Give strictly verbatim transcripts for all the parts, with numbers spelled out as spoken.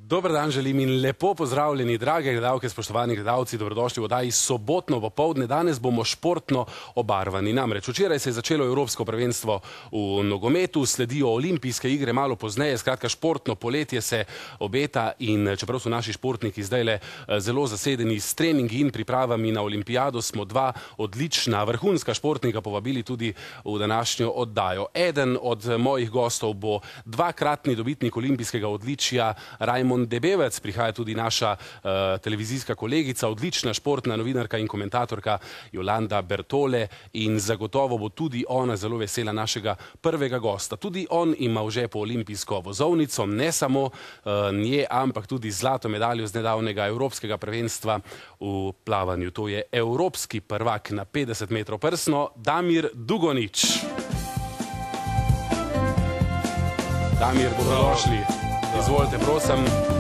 Dober dan želim in lepo pozdravljeni, drage gledalke, spoštovani gledalci, dobrodošli v oddaji Sobotno popoldne. Danes bomo športno obarvani. Namreč včeraj se je začelo Evropsko prvenstvo v nogometu, sledijo olimpijske igre malo pozneje, skratka športno poletje se obeta in čeprav so naši športniki zdajle zelo zasedeni s treningi in pripravami na olimpijado, smo dva odlična vrhunska športnika povabili tudi v današnjo oddajo. Eden od mojih gostov bo dvakratni dobitnik olimpijskega odličja Rajmond Debevec, prihaja tudi naša uh, televizijska kolegica, odlična športna novinarka in komentatorka Jolanda Bertole in zagotovo bo tudi ona zelo vesela našega prvega gosta. Tudi on ima v žepu olimpijsko vozovnico, ne samo uh, nje, ampak tudi zlato medaljo z nedavnega Evropskega prvenstva v plavanju. To je evropski prvak na petdeset metrov prsno, Damir Dugonjić. Damir, dobrodošli. Izvolite, prosim.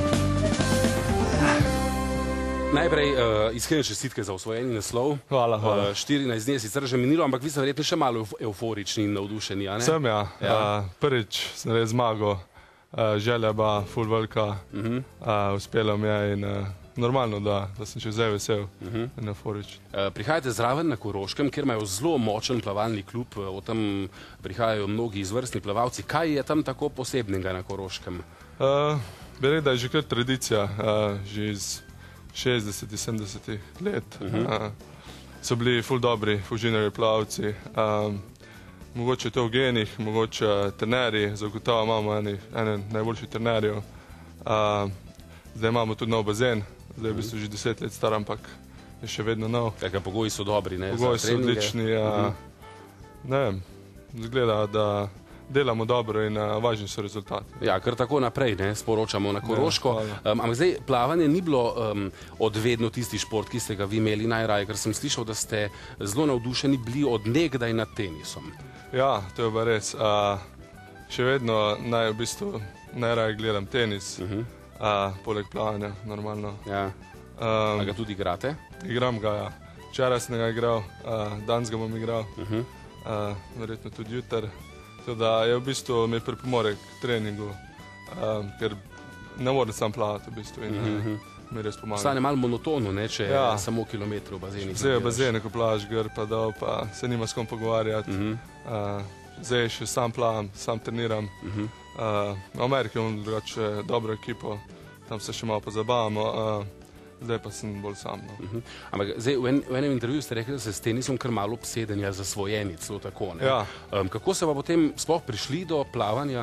Najprej uh, iskrene čestitke za osvojeni naslov. Hvala, hvala. Uh, štirinajst dni je sicer že minilo, ampak vi ste verjetno še malo euforični in navdušeni, a ne? Sem, ja. ja. Uh, prvič sem res zmagal, uh, želja ba ful velika, uh -huh. uh, uspelo mi je in uh, normalno, da, da sem še zdaj vesel uh -huh. in euforičen. Uh, prihajate zraven na Koroškem, kjer imajo zelo močen plavalni klub, od tam prihajajo mnogi izvrstni plavalci. Kaj je tam tako posebnega na Koroškem? Uh, bi rekel, da je že kar tradicija, uh, že iz šestdesetih, sedemdesetih let. Uh -huh. uh, so bili ful dobri fužinarji plavci. Um, mogoče to v genih, mogoče trenerji, zagotovo imamo eni, ene najboljših trenerjev. Uh, zdaj imamo tudi nov bazen, zdaj je v bistvu že deset let star, ampak je še vedno nov. Kakaj pogoji so dobri, ne? Pogoji so odlični, uh, uh -huh. ne vem, zgleda, da delamo dobro in uh, važni so rezultati. Ja, kar tako naprej, ne, sporočamo na Koroško. Ja, um, ampak zdaj, plavanje ni bilo um, odvedno tisti šport, ki ste ga vi imeli najraje, ker sem slišal, da ste zelo navdušeni bili od nekdaj nad tenisom. Ja, to je pa res. Uh, še vedno naj, v bistvu, najraje gledam tenis, uh -huh. uh, poleg plavanja, normalno. Ja. Um, A ga tudi igrate? Igram ga, ja. Včeraj sem ga igral, uh, danes ga bom igral, uh -huh. uh, verjetno tudi jutri. Da je v bistvu mi pripomore k treningu, um, ker ne morem sam plavati v bistvu in mm -hmm. mi res pomaga. Stane malo monotono, ne, če ja. je samo kilometr v bazenih. Zdaj je v bazene, ko plavaš gor pa dol, pa se nima s kom pogovarjati. Mm -hmm. uh, zdaj še sam plavam, sam treniram. Mm -hmm. uh, v Ameriki imam drugače dobro ekipo, tam se še malo pozabavamo. Uh, Zdaj pa sem bolj sam. No. Uh -huh. Ampak zdaj, v, en, v enem intervjuju ste rekli, da ste s tenisom kar malo obsedeni ali zasvojeni, celo tako, ne? Ja. Um, kako se pa potem sploh prišli do plavanja?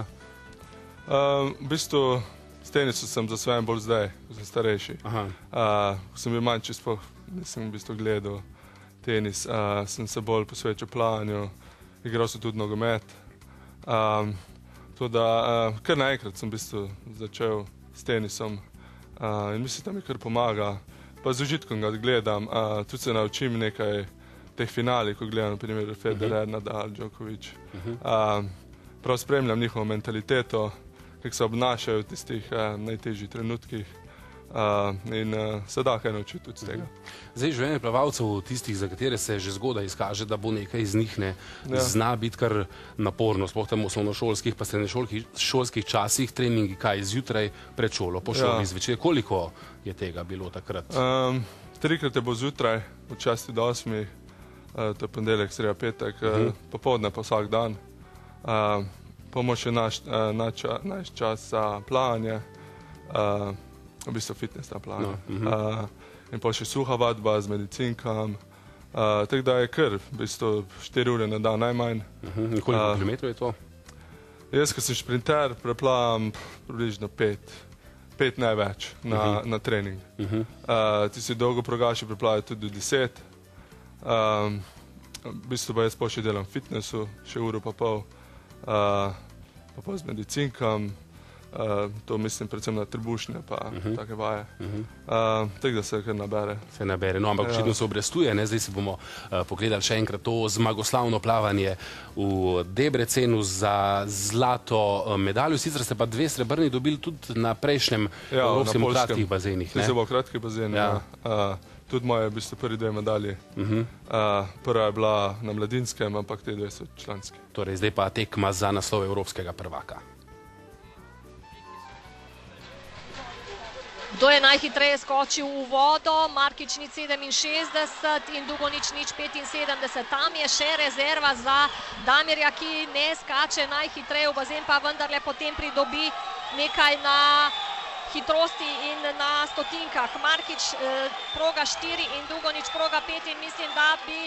Um, v bistvu s tenisom sem zasvojen bolj zdaj, ko sem starejši. Aha. Uh, ko sem bil manjši, sploh nisem v bistvu gledal tenis, uh, sem se bolj posvečal plavanju, igral sem tudi nogomet. Um, to da, uh, kar naenkrat sem v bistvu začel s tenisom. Uh, in mislim, da mi kar pomaga, pa z užitkom ga gledam, uh, tudi se naučim nekaj teh finalih, ko gledam, na primer Federer, uh -huh. Nadal, Djokovic. Uh -huh. uh, prav spremljam njihovo mentaliteto, kako se obnašajo v tistih uh, najtežjih trenutkih uh, in uh, se da kaj naučiti tudi z tega. Zdaj, življenje plavalcev, tistih, za katere se že zgodaj izkaže, da bo nekaj iz njih, ne, ja. zna biti kar naporno, sploh tam v osnovnošolskih pa srednješolskih časih, treningi kaj zjutraj pred šolo, po šoli ja. zvečer. Koliko je tega bilo takrat? Um, trikrat je bo zjutraj, od šesti do osmi, uh, to je ponedeljek, sreda, petek, uh -huh. uh, popoldne pa vsak dan. Uh, Pomo še naš, uh, nač, naš čas za plavanje, uh, v bistvu fitness na plavanje. No, uh -huh. uh, in pa še suha vadba z medicinkam. Uh, tako da je kar, v bistvu štiri ure na dan najmanj. Uh -huh. In koliko uh, kilometrov je to? Jaz, ko sem šprinter, preplavam približno pet, pet največ na, uh -huh. na trening. Uh -huh. uh, ti si dolgo progaši preplavajo tudi do deset. Um, v bistvu pa jaz pa še delam v fitnessu, še uro pa pol, uh, pa pol z medicinkam. Uh, to mislim predvsem na trebušne pa uh -huh. take vaje. Uh -huh. uh, tako da se kar nabere. Se nabere, no, ampak očitno ja. se obrestuje, ne? Zdaj si bomo uh, pogledali še enkrat to zmagoslavno plavanje v Debrecenu za zlato uh, medaljo. Sicer ste pa dve srebrni dobili tudi na prejšnjem ja, evropskem v kratkih bazenih. Ne, se bo v kratkih bazenih, ja. ja. Uh, tudi moje v bistvu prvi dve medalji. Uh -huh. uh, prva je bila na mladinskem, ampak te dve so članski. Torej, zdaj pa tekma za naslov evropskega prvaka. Kdo je najhitreje skočil v vodo? Markič nič sedeminšestdeset in Dugonjić nič petinsedemdeset. Tam je še rezerva za Damirja, ki ne skače najhitreje v bazen, pa vendarle potem pridobi nekaj na hitrosti in na stotinkah. Markič proga štiri in Dugonjić proga pet in mislim, da bi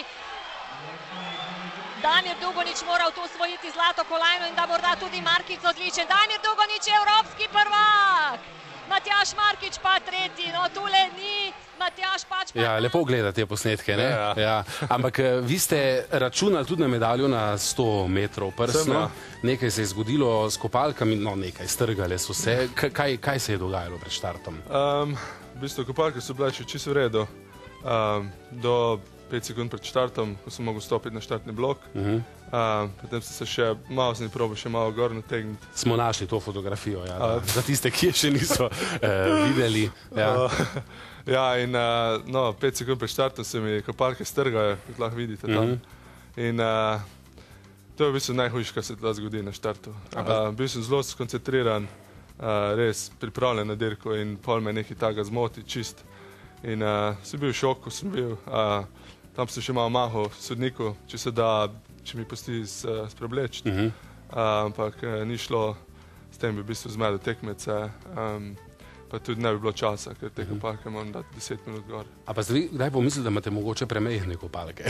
Damir Dugonjić moral tu osvojiti zlato kolajno in da morda tudi Markič odličen. Damir Dugonjić je evropski prvak! Matjaž Markič pa tretji, no tule ni Matjaž pač pa... Ja, lepo gledati te posnetke, ne? Ja. Ja. Ampak vi ste računali tudi na medaljo na sto metrov prsno. Nekaj se je zgodilo s kopalkami, no nekaj, strgale so se. Kaj, kaj se je dogajalo pred štartom? Um, v bistvu kopalke so bile še čisto v redu. Um, do pet sekund pred štartom, ko sem mogel stopiti na štartni blok. Uh-huh. uh, potem sem se še malo sem probil, še malo gor nategniti. Smo našli to fotografijo, ja, uh, za tiste, ki je še niso uh, videli. Ja, uh, ja in uh, no, pet sekund pred štartom se mi kopalke strgajo, kot lahko vidite tam. Uh-huh. In uh, to je v bistvu najhujše, kar se da zgodi na štartu. Uh, bil sem zelo skoncentriran, uh, res pripravljen na dirko in pol me nekaj taga zmoti čist. In uh, sem bil v šoku, sem bil... Uh, Tam sem še malo mahal sodniku, če se da, če mi pusti sprevleči. Uh-huh. uh, ampak uh, ni šlo, s tem bi v bistvu zmedel tekmece, um, pa tudi ne bi bilo časa, ker te uh-huh. kopalke moram dati deset minut gor. A pa ste vi kdaj pomislili, da imate mogoče premehne kopalke?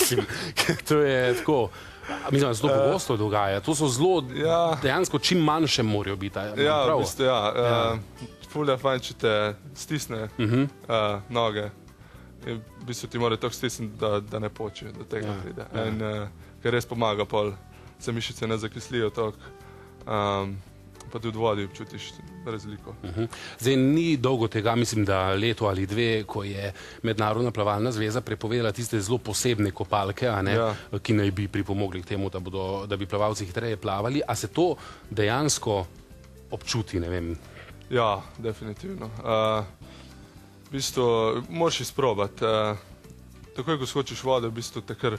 To je tako, mislim, da se to uh, pogosto dogaja. To so zelo, ja. dejansko čim manjše morajo biti. Ja, v bistvu, ja. ja. Uh, ful je fajn, če te stisne uh-huh. uh, noge. In v bistvu ti mora tako stisniti, da, da ne poče, da tega ja, pride. Ja. In uh, ker res pomaga, pol se mišice ne zakislijo tako, um, pa tudi v vodi občutiš razliko. Uh-huh. Zdaj ni dolgo tega, mislim, da leto ali dve, ko je Mednarodna plavalna zveza prepovedala tiste zelo posebne kopalke, a ne, ja. ki naj bi pripomogli k temu, da, bodo, da bi plavalci hitreje plavali. A se to dejansko občuti, ne vem? Ja, definitivno. Uh, V bistvu, moraš izprobati. Uh, takoj, ko skočiš v vode, v bistvu te kar,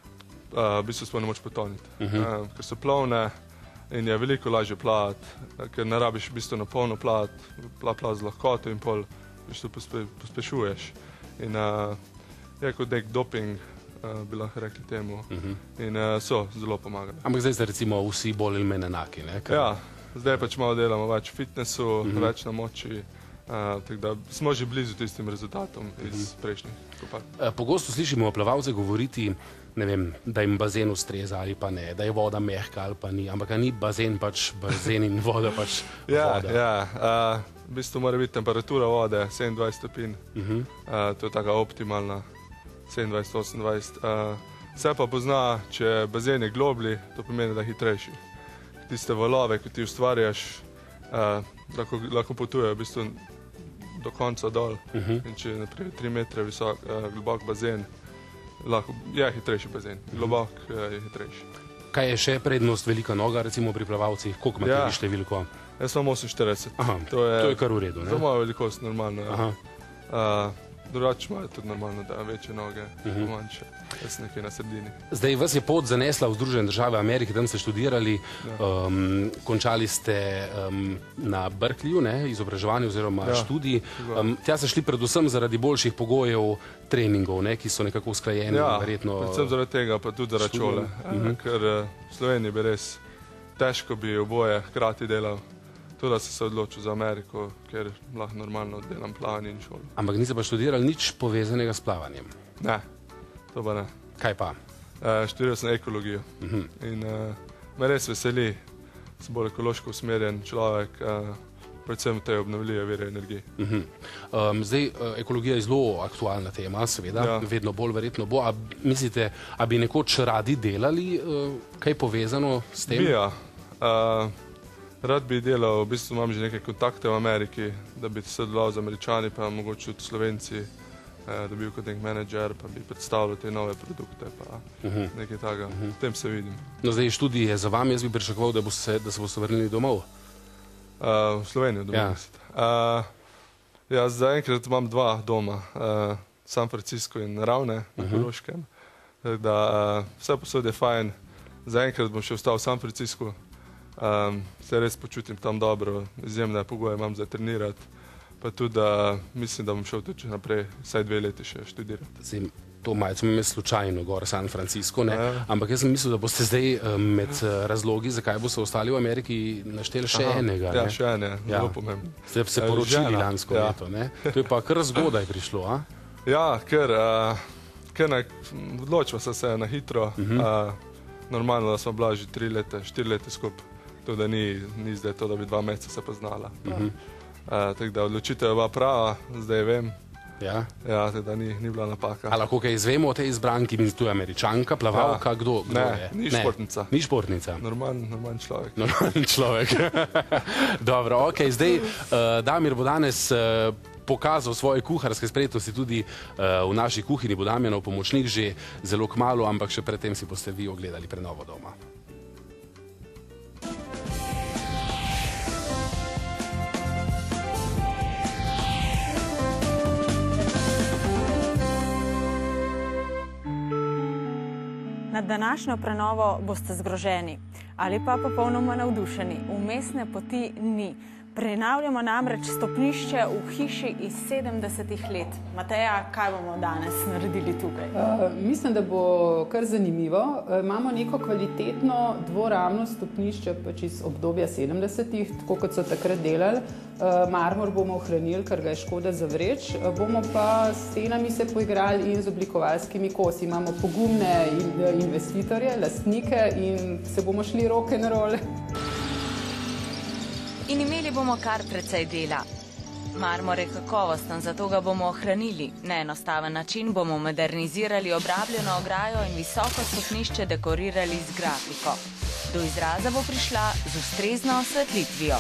uh, v bistvu sploh ne moč potoniti. Uh-huh. uh, ker so plovne in je veliko lažje plavati, uh, ker ne rabiš v bistvu na polno plavati, plav, plav z lahkoto in pol v bistvu pospe, pospešuješ. In uh, je kot nek doping, uh, bi lahko rekli temu. Uh-huh. In uh, so zelo pomagali. Ampak zdaj ste recimo vsi bolj ali manj enaki, ne? Kar... Ja, zdaj pač malo delamo več v fitnessu, uh-huh. več na moči. Uh, tako da smo že blizu tistim rezultatom iz prejšnjih kopalk. Uh, pogosto slišimo plavalce govoriti, ne vem, da jim bazen ustreza ali pa ne, da je voda mehka ali pa ni, ampak ni bazen pač bazen in voda pač ja, voda. Ja, uh, v bistvu mora biti temperatura vode sedemindvajset stopinj, uh-huh. uh, to je taka optimalna, sedemindvajset osemindvajset. Uh, se pa pozna, če bazen je globli, to pomeni, da je hitrejši. Tiste valove, ki ti ustvarjaš, uh, lahko, lahko potujejo v bistvu do konca dol. Uh-huh. In če je naprej tri metre visok, uh, globok bazen, lahko je hitrejši bazen. Globok uh, je hitrejši. Kaj je še prednost velika noga, recimo pri plavalcih? Koliko imate ja. vi številko? Jaz sem oseminštirideset. Aha, to je, to je kar v redu, ne? Za mojo velikost normalno. Ja. Uh, drugače imajo tudi normalno, da večje noge, uh-huh. manjše. Jaz sem nekaj na sredini. Zdaj vas je pot zanesla v Združene države Amerike, tam ste študirali, ja. um, končali ste um, na Berkeleyju, ne, izobraževanje oziroma ja. študij. Um, tja ste šli predvsem zaradi boljših pogojev treningov, ne, ki so nekako usklajeni. Ja, verjetno, predvsem zaradi tega, pa tudi zaradi šole. Uh-huh. Ker v Sloveniji bi res težko bi oboje hkrati delal. Tudi sem se odločil za Ameriko, ker lahko normalno delam plavanje in šolo. Ampak niste pa študirali nič povezanega s plavanjem? Ne, to pa ne. Kaj pa? Uh, študiral sem ekologijo. Uh-huh. In uh, me res veseli, sem bolj ekološko usmerjen človek, uh, predvsem te obnovljive vire energije. Uh-huh. um, zdaj, uh, ekologija je zelo aktualna tema, seveda, ja. vedno bolj verjetno bo. A mislite, a bi nekoč radi delali uh, kaj povezano s tem? Bi, ja. Uh, Rad bi delal, v bistvu imam že nekaj kontakte v Ameriki, da bi sodeloval z Američani, pa mogoče tudi Slovenci, da bi bil kot nek menedžer, pa bi predstavljal te nove produkte, pa uh-huh. nekaj takega. Uh-huh. V tem se vidim. No zdaj študij je za vami, jaz bi pričakoval, da, bo se, da se boste vrnili domov. Uh, v Slovenijo domov. Ja, uh, ja zaenkrat imam dva doma, uh, San Francisco in Ravne na Koroškem. Uh-huh. Da, uh, vse posod je fajn, zaenkrat bom še ostal v San Franciscu. Um, se res počutim tam dobro, izjemne pogoje imam za trenirati, pa tudi, da mislim, da bom šel tudi naprej, vsaj dve leti še študirati. Zim, to malce me slučajno gor San Francisco, ne? Ja. Ampak jaz sem mislil, da boste zdaj med razlogi, zakaj boste ostali v Ameriki, našteli še Aha, enega. Ja, ne? še ene, ja. Zelo pomembno. Ste se poročili Žena. lansko ja. leto, ne? To je pa kar zgodaj prišlo, a? Ja, ker, uh, ker ne, odločila sem se na hitro. Uh -huh. uh, normalno, da smo bila že tri leta, štiri leta skupaj. To, da ni, ni zdaj to, da bi dva meseca se poznala. Uh -huh. uh, tako da odločitev je bila prava, zdaj vem. Ja, ja tako da ni, ni bila napaka. A lahko kaj izvemo o tej izbranki, mislim, tu je Američanka, plavalka, ja. kdo, kdo ne, je? Ni ne, športnica. Ni športnica. Normaln, normaln človek. Normaln človek. Dobro, ok, zdaj uh, Damir bo danes uh, pokazal svoje kuharske spretnosti tudi uh, v naši kuhinji, bo Damjanov pomočnik že zelo kmalu, ampak še predtem si boste vi ogledali prenovo doma. Nad današnjo prenovo boste zgroženi ali pa popolnoma navdušeni. Vmesne poti ni. Prenavljamo namreč stopnišče v hiši iz sedemdesetih let. Mateja, kaj bomo danes naredili tukaj? Uh, mislim, da bo kar zanimivo. Uh, imamo neko kvalitetno dvoramno stopnišče pač iz obdobja sedemdesetih, tako kot so takrat delali. Uh, marmor bomo ohranili, ker ga je škoda zavreči. Uh, bomo pa s stenami se poigrali in z oblikovalskimi kosi. Imamo pogumne in, investitorje, lastnike in se bomo šli rock'n'roll. In imeli bomo kar precej dela. Marmor je kakovosten, zato ga bomo ohranili. Na enostaven način bomo modernizirali obrabljeno ograjo in visoko stopnišče dekorirali z grafiko. Do izraza bo prišla z ustrezno osvetlitvijo.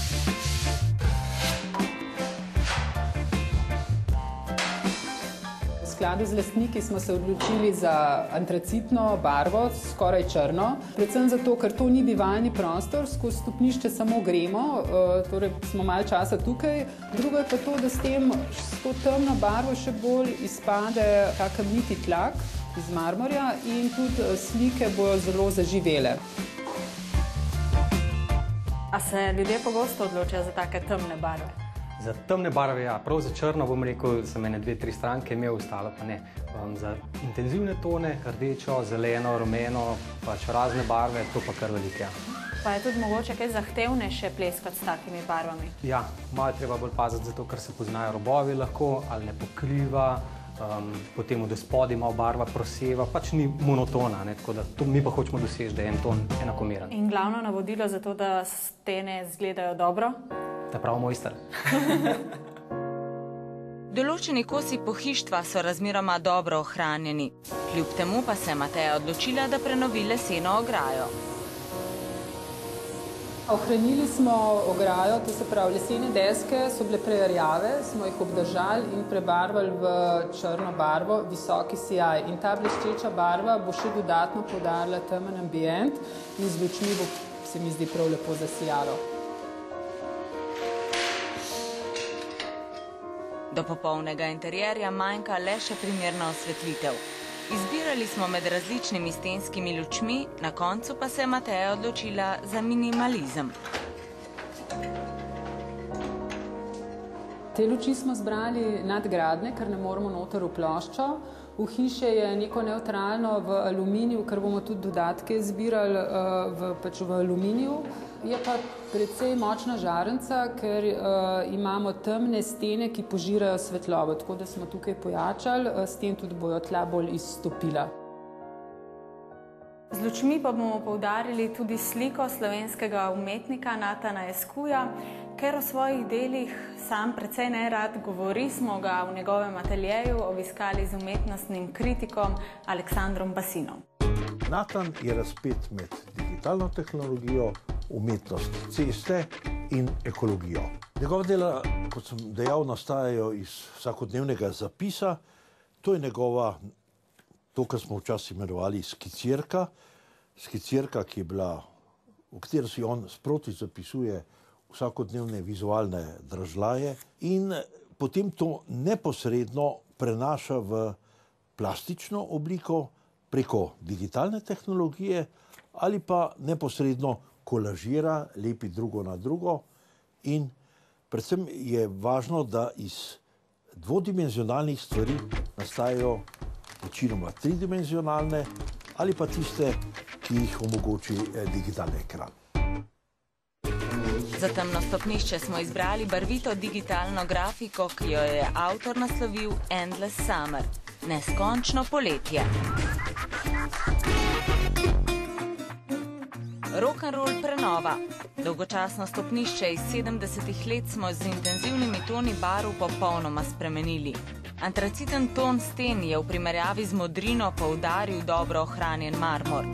V skladu z lastniki smo se odločili za antracitno barvo, skoraj črno. Predvsem zato, ker to ni bivalni prostor, skozi stopnišče samo gremo, torej smo malo časa tukaj. Drugo je pa to, da s tem, s to temno barvo še bolj izpade kak kamniti tlak iz marmorja in tudi slike bojo zelo zaživele. A se ljudje pogosto odločajo za take temne barve? Za temne barve, ja, prav za črno bom rekel, sem ene dve, tri stranke imel, ostalo pa ne. Um, za intenzivne tone, rdečo, zeleno, rumeno, pač razne barve, to pa kar veliko, ja. Pa je tudi mogoče kaj zahtevnejše pleskati s takimi barvami? Ja, malo je treba bolj paziti, zato ker se poznajo robovi lahko, ali ne pokriva, um, potem od spodaj malo barva proseva, pač ni monotona, ne, tako da to mi pa hočemo doseči, da je en ton enakomeren. In glavno navodilo za to, da stene izgledajo dobro? Ta prav mojster. Določeni kosi pohištva so razmeroma dobro ohranjeni. Kljub temu pa se je Mateja odločila, da prenovi leseno ograjo. Ohranili smo ograjo, to se pravi lesene deske so bile prej rjave, smo jih obdržali in prebarvali v črno barvo, visoki sijaj. In ta bleščeča barva bo še dodatno poudarila temen ambient in z lučmi bo, se mi zdi, prav lepo zasijalo. Do popolnega interjerja manjka le še primerna osvetlitev. Izbirali smo med različnimi stenskimi lučmi, na koncu pa se je Mateja odločila za minimalizem. Te luči smo zbrali nadgradne, ker ne moramo noter v ploščo. V hiše je neko nevtralno v aluminiju, ker bomo tudi dodatke zbirali v, pač v aluminiju. Je pa precej močna žarenca, ker uh, imamo temne stene, ki požirajo svetlobo, tako da smo tukaj pojačali, s tem tudi bojo tla bolj izstopila. Z lučmi pa bomo poudarili tudi sliko slovenskega umetnika Natana Eskuja, ker o svojih delih sam precej nerad govori, smo ga v njegovem ateljeju obiskali z umetnostnim kritikom Aleksandrom Basinom. Natan je razpet med digitalno tehnologijo, umetnost ceste in ekologijo. Njegova dela, kot sem dejal, nastajajo iz vsakodnevnega zapisa. To je njegova, to, kar smo včasih imenovali skicirka. Skicirka, ki je bila, v katero si on sproti zapisuje vsakodnevne vizualne dražljaje in potem to neposredno prenaša v plastično obliko preko digitalne tehnologije ali pa neposredno kolažira, lepi drugo na drugo in Predvsem je važno, da iz dvodimenzionalnih stvari nastajajo večinoma tridimenzionalne ali pa tiste, ki jih omogoči digitalni ekran. Za temno stopnišče smo izbrali barvito digitalno grafiko, ki jo je avtor naslovil Endless Summer, neskončno poletje. Rock'n'roll prenova. Dolgočasno stopnišče iz sedemdesetih let smo z intenzivnimi toni barv popolnoma spremenili. Antraciten ton sten je v primerjavi z modrino poudaril dobro ohranjen marmor.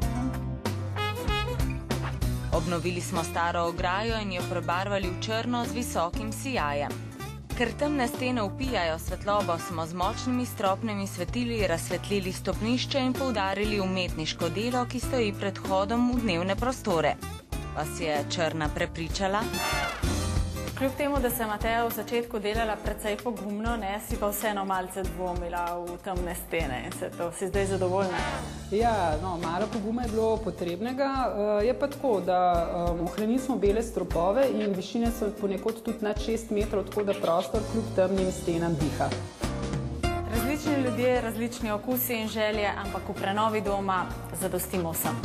Obnovili smo staro ograjo in jo prebarvali v črno z visokim sijajem. Ker temne stene vpijajo svetlobo, smo z močnimi stropnimi svetili razsvetlili stopnišče in poudarili umetniško delo, ki stoji pred vhodom v dnevne prostore. Vas je črna prepričala? Kljub temu, da se Mateja v začetku delala precej pogumno, ne, si pa vseeno malce dvomila v temne stene in se to si zdaj zadovoljna. Ja, no, malo poguma je bilo potrebnega. Je pa tako, da um, ohranili smo bele stropove in višine so ponekod tudi nad šest metrov, tako da prostor kljub temnim stenam diha. Različni ljudje, različni okusi in želje, ampak v prenovi doma zadostimo vsem.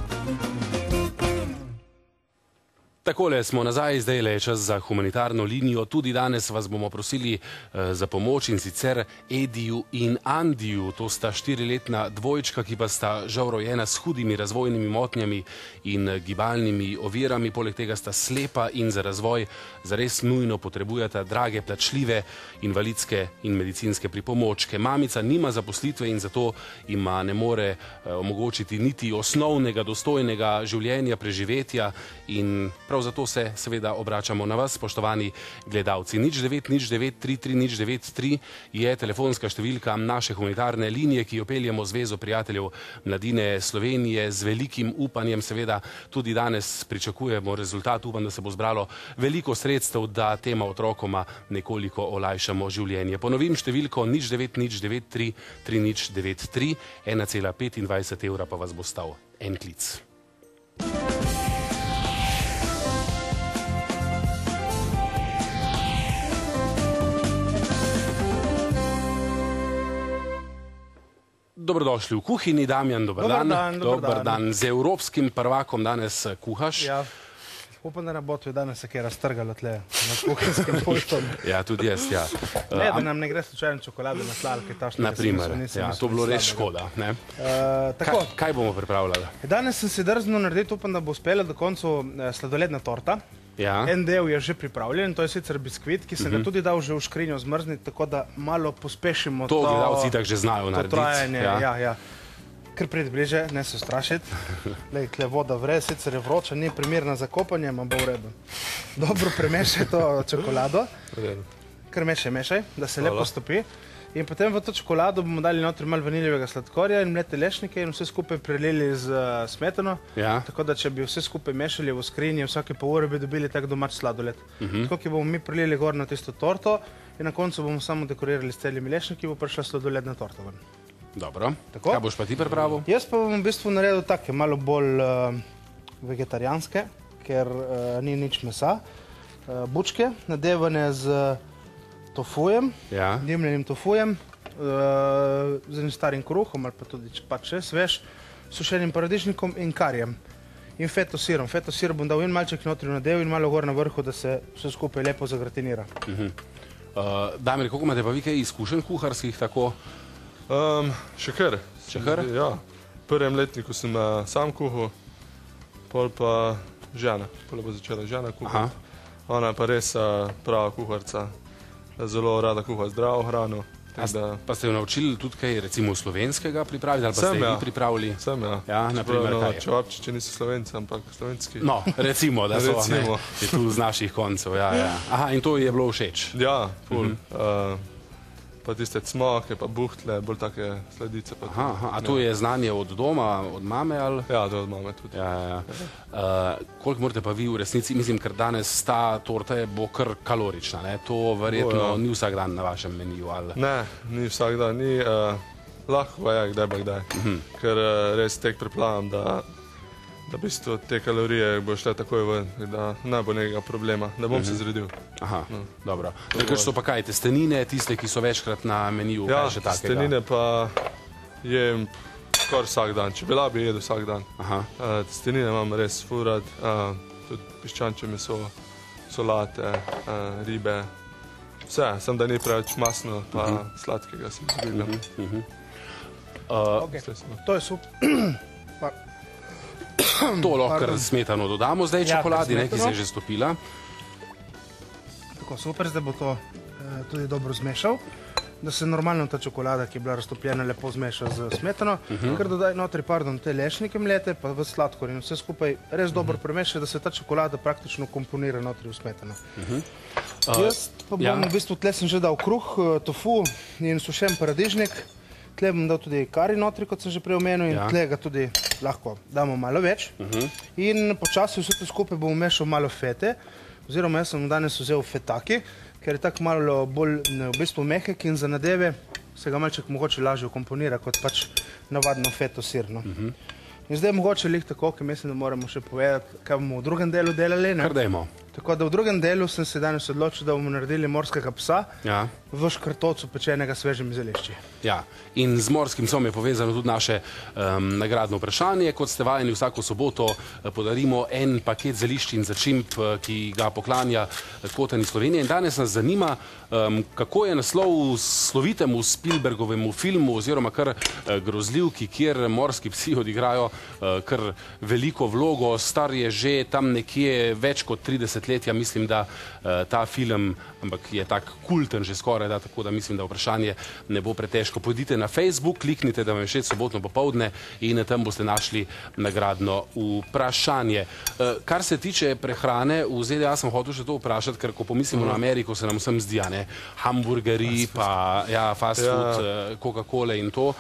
Takole smo nazaj, zdaj le čas za humanitarno linijo. Tudi danes vas bomo prosili eh, za pomoč in sicer Ediju in Andiju. To sta štiriletna dvojčka, ki pa sta žal rojena s hudimi razvojnimi motnjami in gibalnimi ovirami. Poleg tega sta slepa in za razvoj zares nujno potrebujeta drage, plačljive invalidske in medicinske pripomočke. Mamica nima zaposlitve in zato ima ne more eh, omogočiti niti osnovnega, dostojnega življenja, preživetja in prav zato se seveda obračamo na vas, spoštovani gledalci. nič devet nič devet tri tri nič devet tri je telefonska številka naše humanitarne linije, ki jo peljemo Zvezo prijateljev mladine Slovenije z velikim upanjem. Seveda tudi danes pričakujemo rezultat. Upam, da se bo zbralo veliko sredstev, da tema otrokoma nekoliko olajšamo življenje. Ponovim številko nič devet nič devet tri tri nič devet tri, ena cela petindvajset evra pa vas bo stal en klic. Dobrodošli v kuhinji, Damjan, dober dan. Dobar dan, dobar dobar dan. dan. Z evropskim prvakom danes kuhaš. Ja, upam, da ne bo to danes se kaj raztrgalo tle nad kuharskim poštom. Ja, tudi jaz, ja. Ne, da nam ne gre slučajno čokolade na sladke, tašne. Naprimer, ja, to bilo res škoda. Ne? Uh, tako. Kaj, kaj bomo pripravljali? Danes sem si drznil narediti, upam, da bo uspela do koncu sladoledna torta. Ja. En del je že pripravljen, to je sicer biskvit, ki sem ga tudi dal že v škrinjo zmrzniti, tako da malo pospešimo to, to gledalci itak že znajo narediti. To trajanje, ja, ja. ja. Kar pridi bliže, ne se strašiti. Lej, tle voda vre, sicer je vroča, ni primerna za kopanje, ma bo v redu. Dobro premešaj to čokolado, kar mešaj, mešaj, da se lepo stopi. In potem v to čokolado bomo dali notri malo vaniljevega sladkorja in mlete lešnike in vse skupaj prelili z uh, smetano. Ja. Tako da, če bi vse skupaj mešali v skrinji, vsake pol ure bi dobili tak domač sladoled. Uh -huh. Tako, ki bomo mi prelili gor na tisto torto in na koncu bomo samo dekorirali s celimi lešniki, bo prišla sladoledna torta ven. Dobro. Tako? Kaj boš pa ti pripravil? Jaz pa bom v bistvu naredil take malo bolj uh, vegetarijanske, ker uh, ni nič mesa. Uh, bučke, nadevane z uh, tofujem, ja. dimljenim tofujem, uh, z enim starim kruhom ali pa tudi pa če svež, sušenim paradižnikom in karijem. In feto sirom. Feto sir bom dal in malček notri nadev in malo gor na vrhu, da se vse skupaj lepo zagratinira. Uh -huh. uh, Damir, koliko imate pa vi kaj izkušenj kuharskih tako? Um, še kar. Še kar? Ja. V prvem letniku sem uh, sam kuhal, pol pa žena. Pol bo začela žena kuhati. Ona je pa res uh, prava kuharca. Zelo rada kuha zdravo hrano. Da... Pa ste jo naučili tudi kaj, recimo slovenskega pripraviti, ali pa sem, ste ja. vi pripravili? Sem, ja. Ja, naprimer, no, kaj je? Čevapčiči niso slovenci, ampak slovenski. No, recimo, da so, recimo. Ne, je tu z naših koncev, ja, ja. Aha, in to je bilo všeč? Ja, ful. Uh -huh. uh, pa tiste cmoke, pa buhtle, bolj take sledice. Pa aha, aha, a to je znanje od doma, od mame, ali? Ja, to je od mame tudi. Ja, ja. Uh, koliko morate pa vi v resnici, mislim, ker danes ta torta bo kar kalorična, ne? To verjetno o, ja. ni vsak dan na vašem meniju, ali? Ne, ni vsak dan, ni, uh, lahko pa je, kdaj pa kdaj. Uh -huh. Ker uh, res tek priplavam, da da v bistvu te kalorije bo šle takoj ven, da ne bo nekega problema, da bom se zredil. Aha, dobro. Nekaj so pa kaj, testenine, tiste, ki so večkrat na meniju, Ja, kaj še takega? testenine pa jem skoraj vsak dan, čebela bi jedel vsak dan. Aha. Uh, testenine imam res ful rad, uh, tudi piščančje meso, solate, uh, ribe, vse, sem da ni preveč masno, pa sladkega si izbigam. Okay. To je super. Pa, To lahko kar smetano dodamo zdaj Ja, čokoladi, ne, ki se smetano. je že stopila. tako super, zdaj bo to eh, tudi dobro zmešal, da se normalno ta čokolada, ki je bila raztopljena, lepo zmeša z smetano, ker dodaj notri, pardon, te lešnike mlete, pa v sladkor in vse skupaj res dobro premeša, da se ta čokolada praktično komponira notri v smetano. Jaz pa bom ja. v bistvu, tle sem že dal kruh, eh, tofu in sušen paradižnik. Tle bom dal tudi kari notri, kot sem že prej omenil, in Ja. tle ga tudi lahko damo malo več. In počasi vse to skupaj bom mešal malo fete, oziroma jaz sem danes vzel fetaki, ker je tako malo bolj ne, v bistvu mehek in za nadeve se ga malček mogoče lažje komponira kot pač navadno feto sirno. In zdaj mogoče lih tako, ker mislim, da moramo še povedati, kaj bomo v drugem delu delali. Ne? Kar dajmo. Tako da v drugem delu sem se danes odločil, da bomo naredili morskega psa Ja. v škrtocu pečenega s svežimi zelišči. Ja, in z morskim psom je povezano tudi naše um, nagradno vprašanje. Kot ste vajeni, vsako soboto eh, podarimo en paket zelišč in začimb, eh, ki ga poklanja eh, Koten iz Slovenije. In danes nas zanima, um, kako je naslov slovitemu Spielbergovemu filmu oziroma kar eh, grozljivki, kjer morski psi odigrajo eh, kar veliko vlogo. Star je že tam nekje več kot trideset let, ja, mislim, da eh, ta film, ampak je tak kulten že skoraj, da, tako da mislim, da vprašanje ne bo pretežko. Pojdite na Facebook, kliknite, da vam je všeč sobotno popoldne in tam boste našli nagradno vprašanje. Eh, Kar se tiče prehrane, v Z D A sem hotel še to vprašati, ker ko pomislimo na Ameriko, se nam vsem zdi, a ne, hamburgeri, pa ja, fast food, eh, Coca-Cola in to.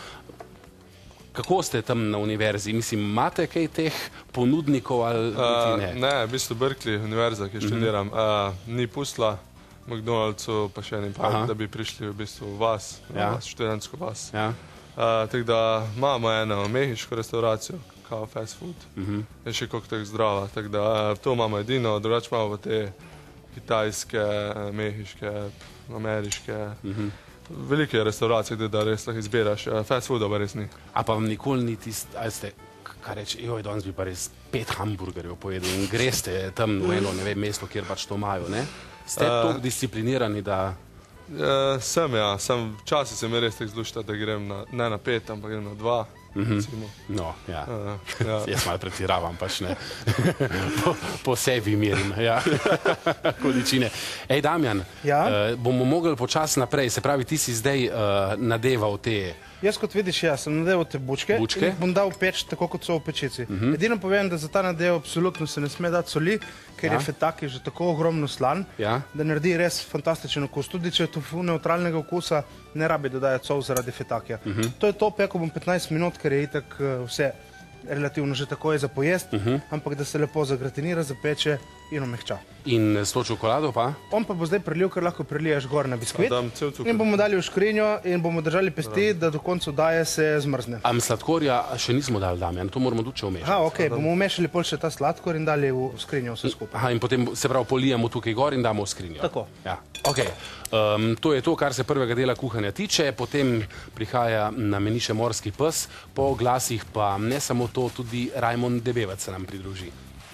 Kako ste tam na univerzi? Mislim, imate kaj teh ponudnikov ali Uh, ne? ne, v bistvu Berkeley, univerza, ki študiram, uh, ni pustila McDonald'su pa še enim Aha. pa, da bi prišli v bistvu v vas, v Ja. vas, študentsko vas. Ja. Uh, tako da imamo eno mehiško restauracijo, kao fast food, je še koliko tako zdrava, tako da uh, to imamo edino, drugače imamo pa te kitajske, eh, mehiške, ameriške, velike restauracije, da res lahko izbiraš, uh, fast fooda pa res ni. A pa vam nikoli ni tisti, ali ste, kaj reče, joj, danes bi pa res pet hamburgerjev pojedel in greste tam v eno, ne vem, mesto, kjer pač to imajo, ne? Ste toliko disciplinirani, da... Uh, sem, ja, sem, včasih se mi res tako zlušta, da grem na, ne na pet, ampak grem na dva, recimo. No, ja. Uh, ja. Jaz malo pretiravam, pač ne. po, po sebi merim, ja. Količine. Ej, Damjan, Ja? eh, bomo mogli počasi naprej, se pravi, ti si zdaj eh, nadeval te... Jaz, kot vidiš, ja, sem nadeval te bučke, Bučke? in jih bom dal peč tako, kot so v pečici. Edino povem, da za ta nadev absolutno se ne sme dati soli, ker Ja. je fetaki že tako ogromno slan, Ja. da naredi res fantastičen okus. Tudi če je tofu neutralnega okusa, ne rabi dodajati sol zaradi fetakija. To je to, pekel bom petnajst minut, ker je itak eh, vse relativno že tako je za pojest, ampak da se lepo zagratinira, zapeče in omehča. In s to čokolado pa? On pa bo zdaj prelil, ker lahko preliješ gor na biskvit. Dam cel cukor. In bomo dali v škrinjo in bomo držali pesti, da do konca daje se zmrzne. Am sladkorja še nismo dali, Damjan, to moramo tudi še umešati. Aha, ok, bomo umešali pol še ta sladkor in dali v skrinjo vse skupaj. Aha, in potem se pravi polijemo tukaj gor in damo v skrinjo. Tako. Ja, ok. Um, to je to, kar se prvega dela kuhanja tiče, potem prihaja na meni še morski pes, po glasih pa ne samo to, tudi Rajmond Debevec se nam pridruži.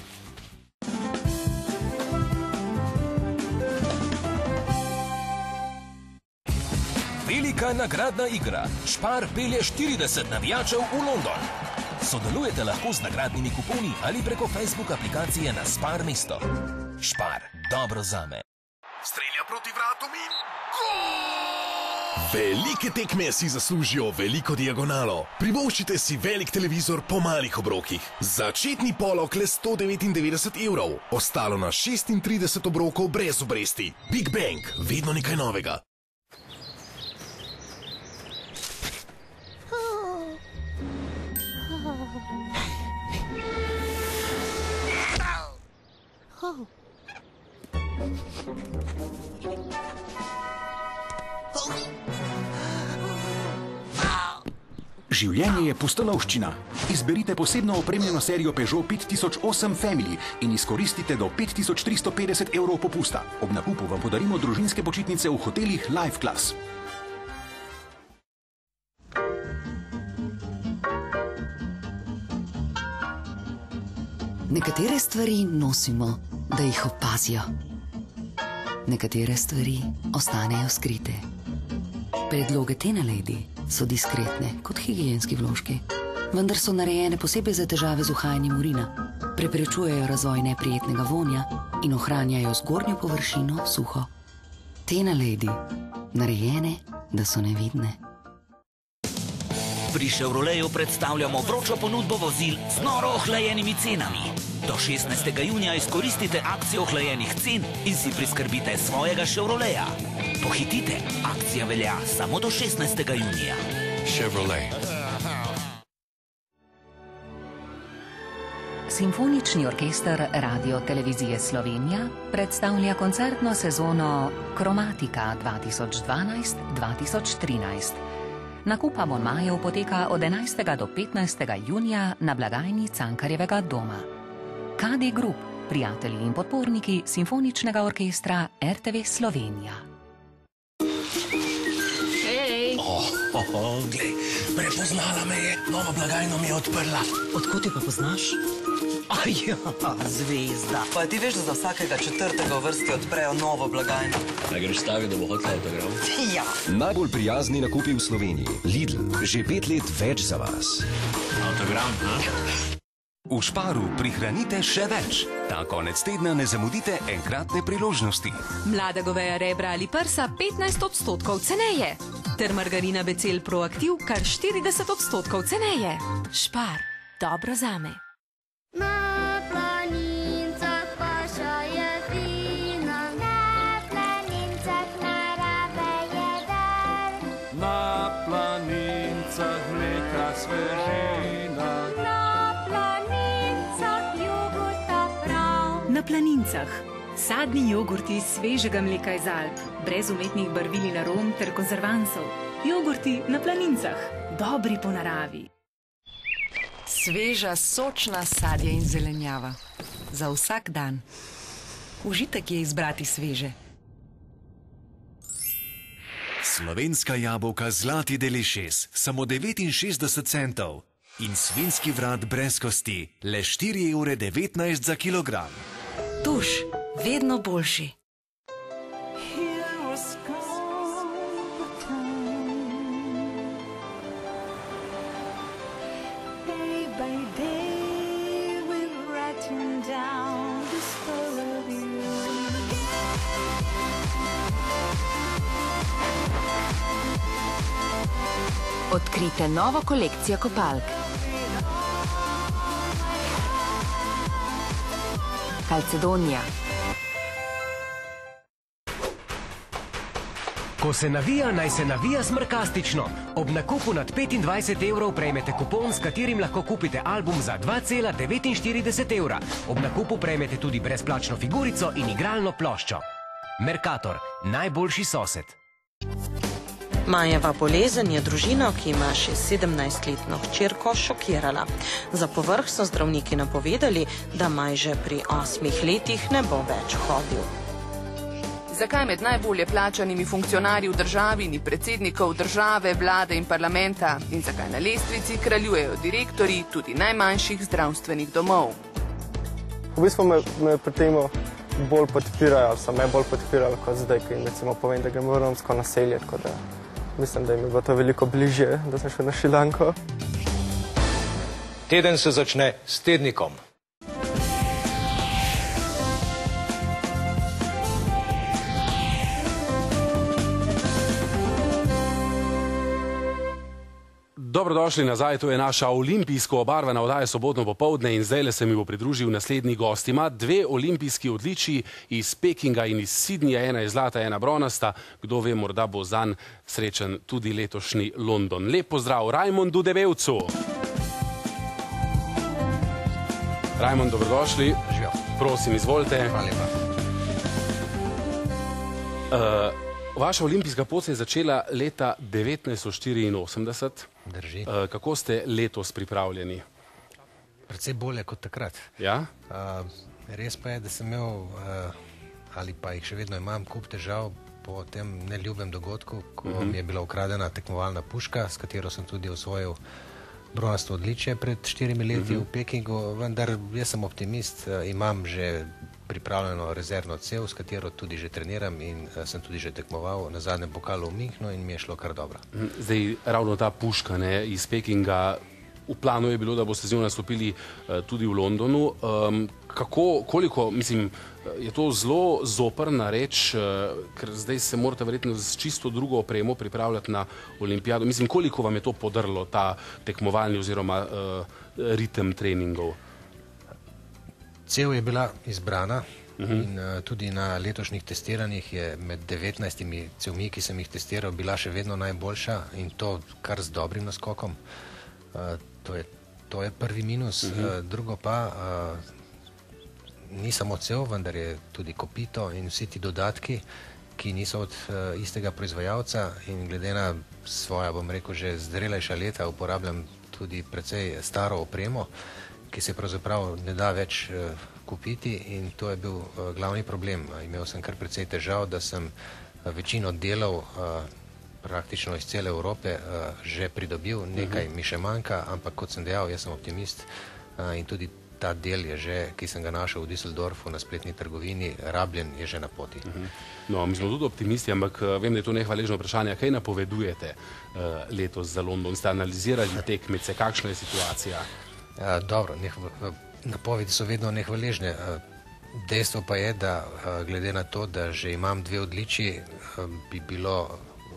Velika nagradna igra. Špar pelje štirideset navijačev v London. Sodelujete lahko z nagradnimi kuponi ali preko Facebook aplikacije na Spar mesto. Špar, dobro zame. Strelja proti vratom in velike tekme si zaslužijo veliko diagonalo. Privoščite si velik televizor po malih obrokih. Začetni polog le sto devetindevetdeset evrov. Ostalo na šestintrideset obrokov brez obresti. Big Bang, vedno nekaj novega. Življenje je pustolovščina. Izberite posebno opremljeno serijo Peugeot pet tisoč osem Family in izkoristite do pet tisoč tristo petdeset evrov popusta. Ob nakupu vam podarimo družinske počitnice v hotelih Life Class. Nekatere stvari nosimo, da jih opazijo. Nekatere stvari ostanejo skrite. Predloge Tena Lady so diskretne, kot higienski vložki, vendar so narejene posebej za težave z uhajanjem urina, preprečujejo razvoj neprijetnega vonja in ohranjajo zgornjo površino suho. Tena Lady, narejene, da so nevidne. Pri Chevroletu predstavljamo vročo ponudbo vozil z noro ohlajenimi cenami. Do šestnajstega junija izkoristite akcijo ohlajenih cen in si priskrbite svojega Chevroleta. Pohitite, akcija velja samo do šestnajstega junija. Chevrolet. Simfonični orkester Radio Televizije Slovenija predstavlja koncertno sezono Kromatika dva tisoč dvanajst dva tisoč trinajst. Nakup abonmajev poteka od enajstega do petnajstega junija na blagajni Cankarjevega doma. K D Group, prijatelji in podporniki Simfoničnega orkestra R T V Slovenija. Hej! Oh, oh, oh, glej, prepoznala me je, novo blagajno mi je odprla. Odkud jo pa poznaš? Aja, zvezda. Pa ti veš, da za vsakega četrtega v vrsti odprejo novo blagajno? Da greš staviti, da bo hotela avtograf? Ja. Najbolj prijazni nakupi v Sloveniji. Lidl, že pet let več za vas. Avtogram, ha? V Sparu prihranite še več. Ta konec tedna ne zamudite enkratne priložnosti. Mlada goveja rebra ali prsa petnajst odstotkov ceneje. Ter margarina Becel Proaktiv kar štirideset odstotkov ceneje. Spar, dobro zame. Na planincah paša je fina, na planincah narave je dar. Na planincah neka svežina, na planincah jogurta prav. Na planincah sadni jogurti iz svežega mleka iz Alp, brez umetnih barvil in arom ter konzervansov. Jogurti na planincah, dobri po naravi. Sveža, sočna sadje in zelenjava. Za vsak dan. Užitek je izbrati sveže. Slovenska jabolka Zlati Delišes, samo devetinšestdeset centov. In svinjski vrat brez kosti, le štiri evre devetnajst za kilogram. Tuš, vedno boljši. Odkrite novo kolekcijo kopalk. Calcedonia. Ko se navija, naj se navija smrkastično. Ob nakupu nad petindvajset evrov prejmete kupon, s katerim lahko kupite album za dva cela devetinštirideset evra. Ob nakupu prejmete tudi brezplačno figurico in igralno ploščo. Mercator, najboljši sosed. Majeva bolezen je družino, ki ima še sedemnajstletno hčerko, šokirala. Za povrh so zdravniki napovedali, da Maj že pri osmih letih ne bo več hodil. Zakaj med najbolje plačanimi funkcionarji v državi ni predsednikov države, vlade in parlamenta? In zakaj na lestvici kraljujejo direktorji tudi najmanjših zdravstvenih domov? V bistvu me, me pri temu bolj podpirajo, ali so me bolj podpirali kot zdaj, ko jim recimo povem, da gremo v romsko naselje, tako da mislim, da jim je bilo to veliko bližje, da sem šel na Šrilanko. Teden se začne s tednikom. Dobrodošli nazaj, to je naša olimpijsko obarvana oddaja sobotno popoldne in zdajle se mi bo pridružil naslednji gost. Ima dve olimpijski odličji iz Pekinga in iz Sidnija, ena je zlata, ena bronasta. Kdo ve, morda bo zanj srečen tudi letošnji London. Lep pozdrav Rajmondu Debevcu. Rajmond, dobrodošli. Prosim, izvolite. Hvala lepa. Uh, Vaša olimpijska pot se je začela leta devetnajststo štiriinosemdeset. Drži. Kako ste letos pripravljeni? Predvsej bolje kot takrat. Ja? Uh, res pa je, da sem imel, uh, ali pa jih še vedno imam, kup težav po tem neljubem dogodku, ko uh-huh. mi je bila ukradena tekmovalna puška, s katero sem tudi osvojil bronasto odličje pred štirimi leti uh-huh. v Pekingu, vendar jaz sem optimist, uh, imam že pripravljeno rezervno cev, s katero tudi že treniram in uh, sem tudi že tekmoval na zadnjem pokalu v Münchnu in mi je šlo kar dobro. Zdaj, ravno ta puška, ne, iz Pekinga, v planu je bilo, da boste z njo nastopili uh, tudi v Londonu. Um, kako, koliko, mislim, je to zelo zoprna reč, uh, ker zdaj se morate verjetno z čisto drugo opremo pripravljati na olimpijado. Mislim, koliko vam je to podrlo, ta tekmovalni oziroma uh, ritem treningov? Cev je bila izbrana uh-huh. in uh, tudi na letošnjih testiranjih je med devetnajstimi cevmi, ki sem jih testiral, bila še vedno najboljša in to kar z dobrim naskokom. Uh, to, je, to je prvi minus. Uh-huh. uh, drugo pa, uh, ni samo cev, vendar je tudi kopito in vsi ti dodatki, ki niso od uh, istega proizvajalca in glede na svoja, bom rekel, že zrelejša leta uporabljam tudi precej staro opremo, ki se pravzaprav ne da več uh, kupiti in to je bil uh, glavni problem. Imel sem kar precej težav, da sem uh, večino delov uh, praktično iz cele Evrope uh, že pridobil, nekaj uh-huh. mi še manjka, ampak kot sem dejal, jaz sem optimist uh, in tudi ta del je že, ki sem ga našel v Düsseldorfu na spletni trgovini, rabljen je že na poti. Uh-huh. No, mi smo tudi optimisti, ampak uh, vem, da je to nehvaležno vprašanje. Kaj napovedujete uh, letos za London? Ste analizirali tekmice? Kakšna je situacija? Ja, dobro, napovedi so vedno nehvaležne. Dejstvo pa je, da glede na to, da že imam dve odličji, bi bilo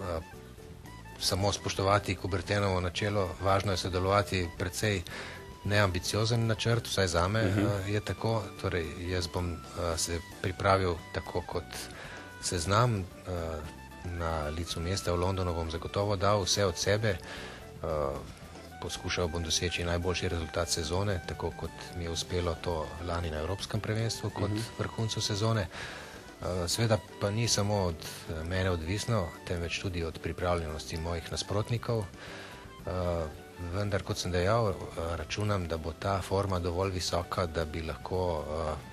samo spoštovati Kubertenovo načelo, važno je sodelovati precej neambiciozen načrt, vsaj zame uh-huh. je tako. Torej, jaz bom se pripravil tako, kot se znam. Na licu mesta v Londonu bom zagotovo dal vse od sebe. Poskušal bom doseči najboljši rezultat sezone, tako kot mi je uspelo to lani na Evropskem prvenstvu kot uh-huh. vrhuncu sezone. Seveda pa ni samo od mene odvisno, temveč tudi od pripravljenosti mojih nasprotnikov. Vendar, kot sem dejal, računam, da bo ta forma dovolj visoka, da bi lahko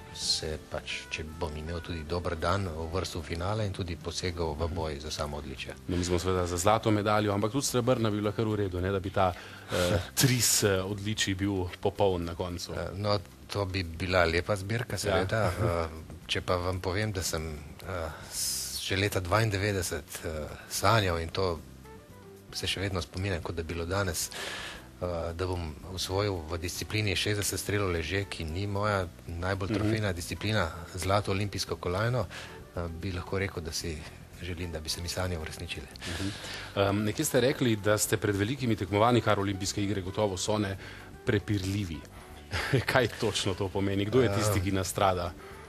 se pač, če bom imel tudi dober dan, uvrstil v finale in tudi posegal v boj za samo odličje. No, mi smo seveda za zlato medaljo, ampak tudi srebrna bi bila kar v redu, ne, da bi ta uh, tris uh, odličij bil popoln na koncu. No, to bi bila lepa zbirka, seveda. Ja. uh, če pa vam povem, da sem uh, že leta dvaindevetdeset uh, sanjal in to se še vedno spominjam, kot da bilo danes, uh, da bom osvojil v disciplini šestdeset strelov leže, ki ni moja najbolj trofejna mm-hmm. disciplina, zlato olimpijsko kolajno, uh, bi lahko rekel, da si želim, da bi se mi sanje uresničile. Mm-hmm. um, nekje ste rekli, da ste pred velikimi tekmovanji, kar olimpijske igre gotovo so, ne, prepirljivi. Kaj točno to pomeni? Kdo je tisti, ki nastrada?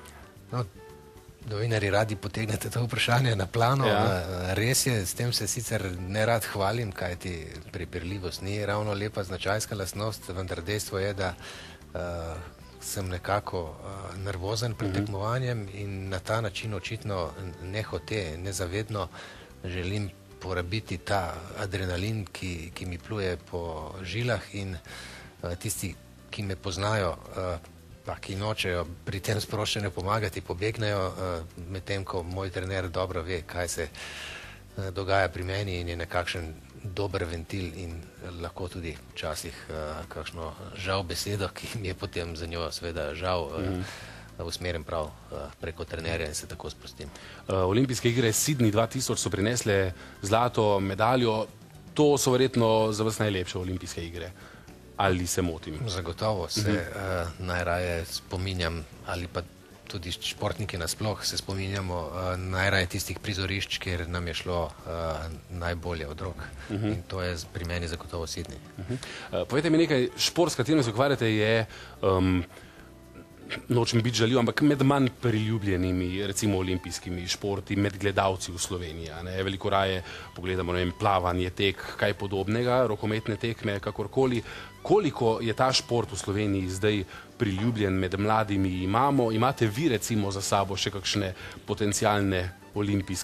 No, novinarji radi potegnete to vprašanje na plano. Ja. Res je, s tem se sicer ne rad hvalim, kajti prepirljivost ni ravno lepa značajska lastnost, vendar dejstvo je, da uh, sem nekako uh, nervozen pred tekmovanjem in na ta način očitno nehote, nezavedno želim porabiti ta adrenalin, ki, ki mi pluje po žilah in uh, tisti, ki me poznajo, uh, pa ki nočejo pri tem sproščanju pomagati, pobegnejo, medtem ko moj trener dobro ve, kaj se dogaja pri meni in je nekakšen dober ventil in lahko tudi včasih kakšno žal besedo, ki mi je potem za njo seveda žal, mm-hmm. usmerjen prav preko trenerja in se tako sprostim. Olimpijske igre Sydney dva tisoč so prinesle zlato medaljo. To so verjetno za vas najlepše olimpijske igre. Ali se motim? Zagotovo se uh-huh. uh, najraje spominjam, ali pa tudi športniki nasploh se spominjamo uh, najraje tistih prizorišč, kjer nam je šlo uh, najbolje od rok. Uh-huh. In to je pri meni zagotovo Sydney. Uh-huh. Uh, povejte mi nekaj, šport, s katerim se ukvarjate, je, um, nočem biti žaljiv, ampak med manj priljubljenimi, recimo olimpijskimi športi, med gledalci v Sloveniji. Ne? Veliko raje pogledamo, ne vem, plavanje, tek, kaj podobnega, rokometne tekme, kakorkoli. Koliko je ta šport v Sloveniji zdaj priljubljen med mladimi? Imamo, imate vi recimo za sabo še kakšne potencialne olimpijske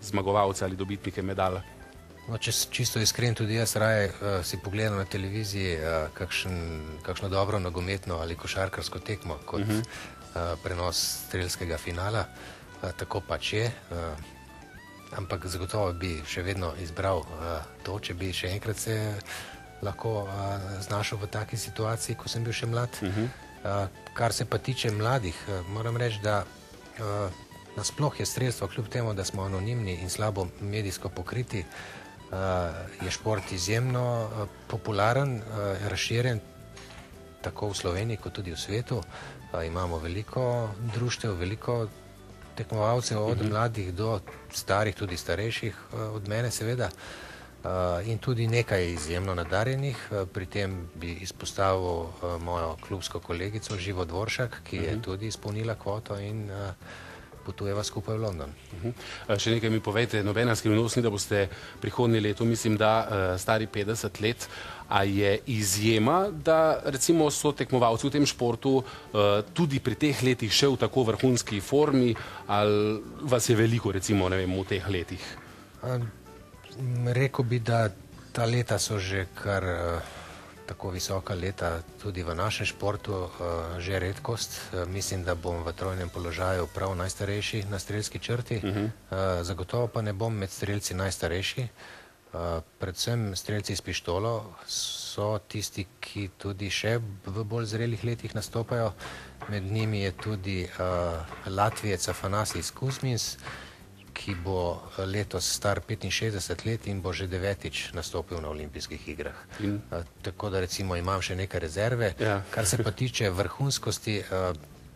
zmagovalce ali dobitnike medalj? No, če čisto iskren, tudi jaz raje uh, si pogledam na televiziji uh, kakšen, kakšno dobro nogometno ali košarkarsko tekmo kot uh -huh. uh, prenos strelskega finala. Uh, tako pač je. Uh, ampak zagotovo bi še vedno izbral uh, to, če bi še enkrat se lahko uh, znašel v taki situaciji, ko sem bil še mlad. Uh -huh. uh, kar se pa tiče mladih, uh, moram reči, da uh, nasploh je strelstvo, kljub temu, da smo anonimni in slabo medijsko pokriti, Uh, je šport izjemno uh, popularen, uh, razširjen tako v Sloveniji kot tudi v svetu. Uh, imamo veliko društev, veliko tekmovalcev od uh-huh. mladih do starih, tudi starejših uh, od mene seveda. Uh, in tudi nekaj izjemno nadarjenih. Uh, pri tem bi izpostavil uh, mojo klubsko kolegico Živo Dvoršak, ki uh-huh. je tudi izpolnila kvoto in uh, potujeva skupaj v London. Uh-huh. Še nekaj mi povejte, nobena skrivnost ni, da boste prihodnje leto, mislim, da uh, stari petdeset let, a je izjema, da recimo so tekmovalci v tem športu uh, tudi pri teh letih še v tako vrhunski formi, ali vas je veliko recimo, ne vem, v teh letih? Uh, rekel bi, da ta leta so že kar uh, tako visoka leta tudi v našem športu uh, že redkost. Uh, mislim, da bom v trojnem položaju prav najstarejši na strelski črti. Uh-huh. uh, zagotovo pa ne bom med strelci najstarejši. Uh, predvsem strelci s pištolo so tisti, ki tudi še v bolj zrelih letih nastopajo. Med njimi je tudi uh, Latvijec Afanasijs Kuzmins, ki bo letos star petinšestdeset let in bo že devetič nastopil na olimpijskih igrah. In? Uh, tako da recimo imam še neke rezerve. Ja. Kar se pa tiče vrhunskosti, uh,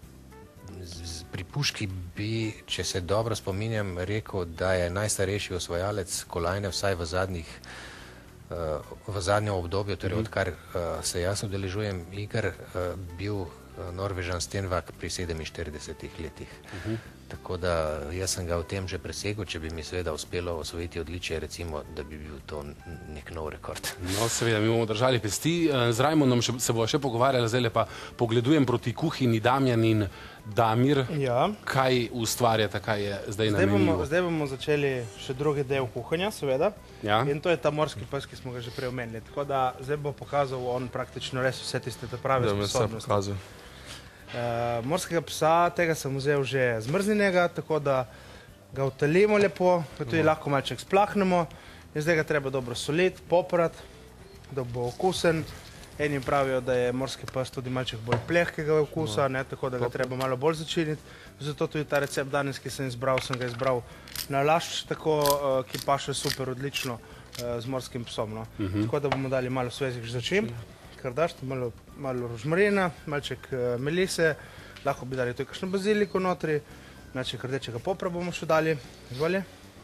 z, pri puški bi, če se dobro spominjam, rekel, da je najstarejši osvajalec kolajne vsaj v zadnjih uh, v zadnjem obdobju, torej mm. odkar uh, se jaz udeležujem iger, uh, bil uh, Norvežan Stenvak pri sedeminštiridesetih letih. Mm-hmm. Tako da jaz sem ga v tem že presegel, če bi mi seveda uspelo osvojiti odličje, recimo, da bi bil to nek nov rekord. No, seveda, mi bomo držali pesti. Z Rajmondom še, se bo še pogovarjala, zdaj pa pogledujem proti kuhinji Damjan in Damir. Ja. Kaj ustvarjata, kaj je zdaj na zdaj bomo, meniju? zdaj bomo začeli še drugi del kuhanja, seveda. Ja. In to je ta morski pes, ki smo ga že prej omenili. Tako da zdaj bo pokazal on praktično res vse tiste te prave sposobnosti. Uh, morskega psa, tega sem vzel že zmrznjenega, tako da ga utalimo lepo, ga tudi uh-huh. lahko malček splahnemo in zdaj ga treba dobro soliti, poprati, da bo okusen. Eni pravijo, da je morski pes tudi malček bolj plehkega okusa, ne, tako da ga treba malo bolj začiniti. Zato tudi ta recept danes, ki sem izbral, sem ga izbral na lašč, tako, uh, ki paše super odlično uh, z morskim psom. No. Uh-huh. Tako da bomo dali malo svežih začimb. Kar daš, malo, malo rožmarina, malček uh, melise, lahko bi dali tudi kakšno baziliko notri, malček rdečega popra bomo še dali, izvolje.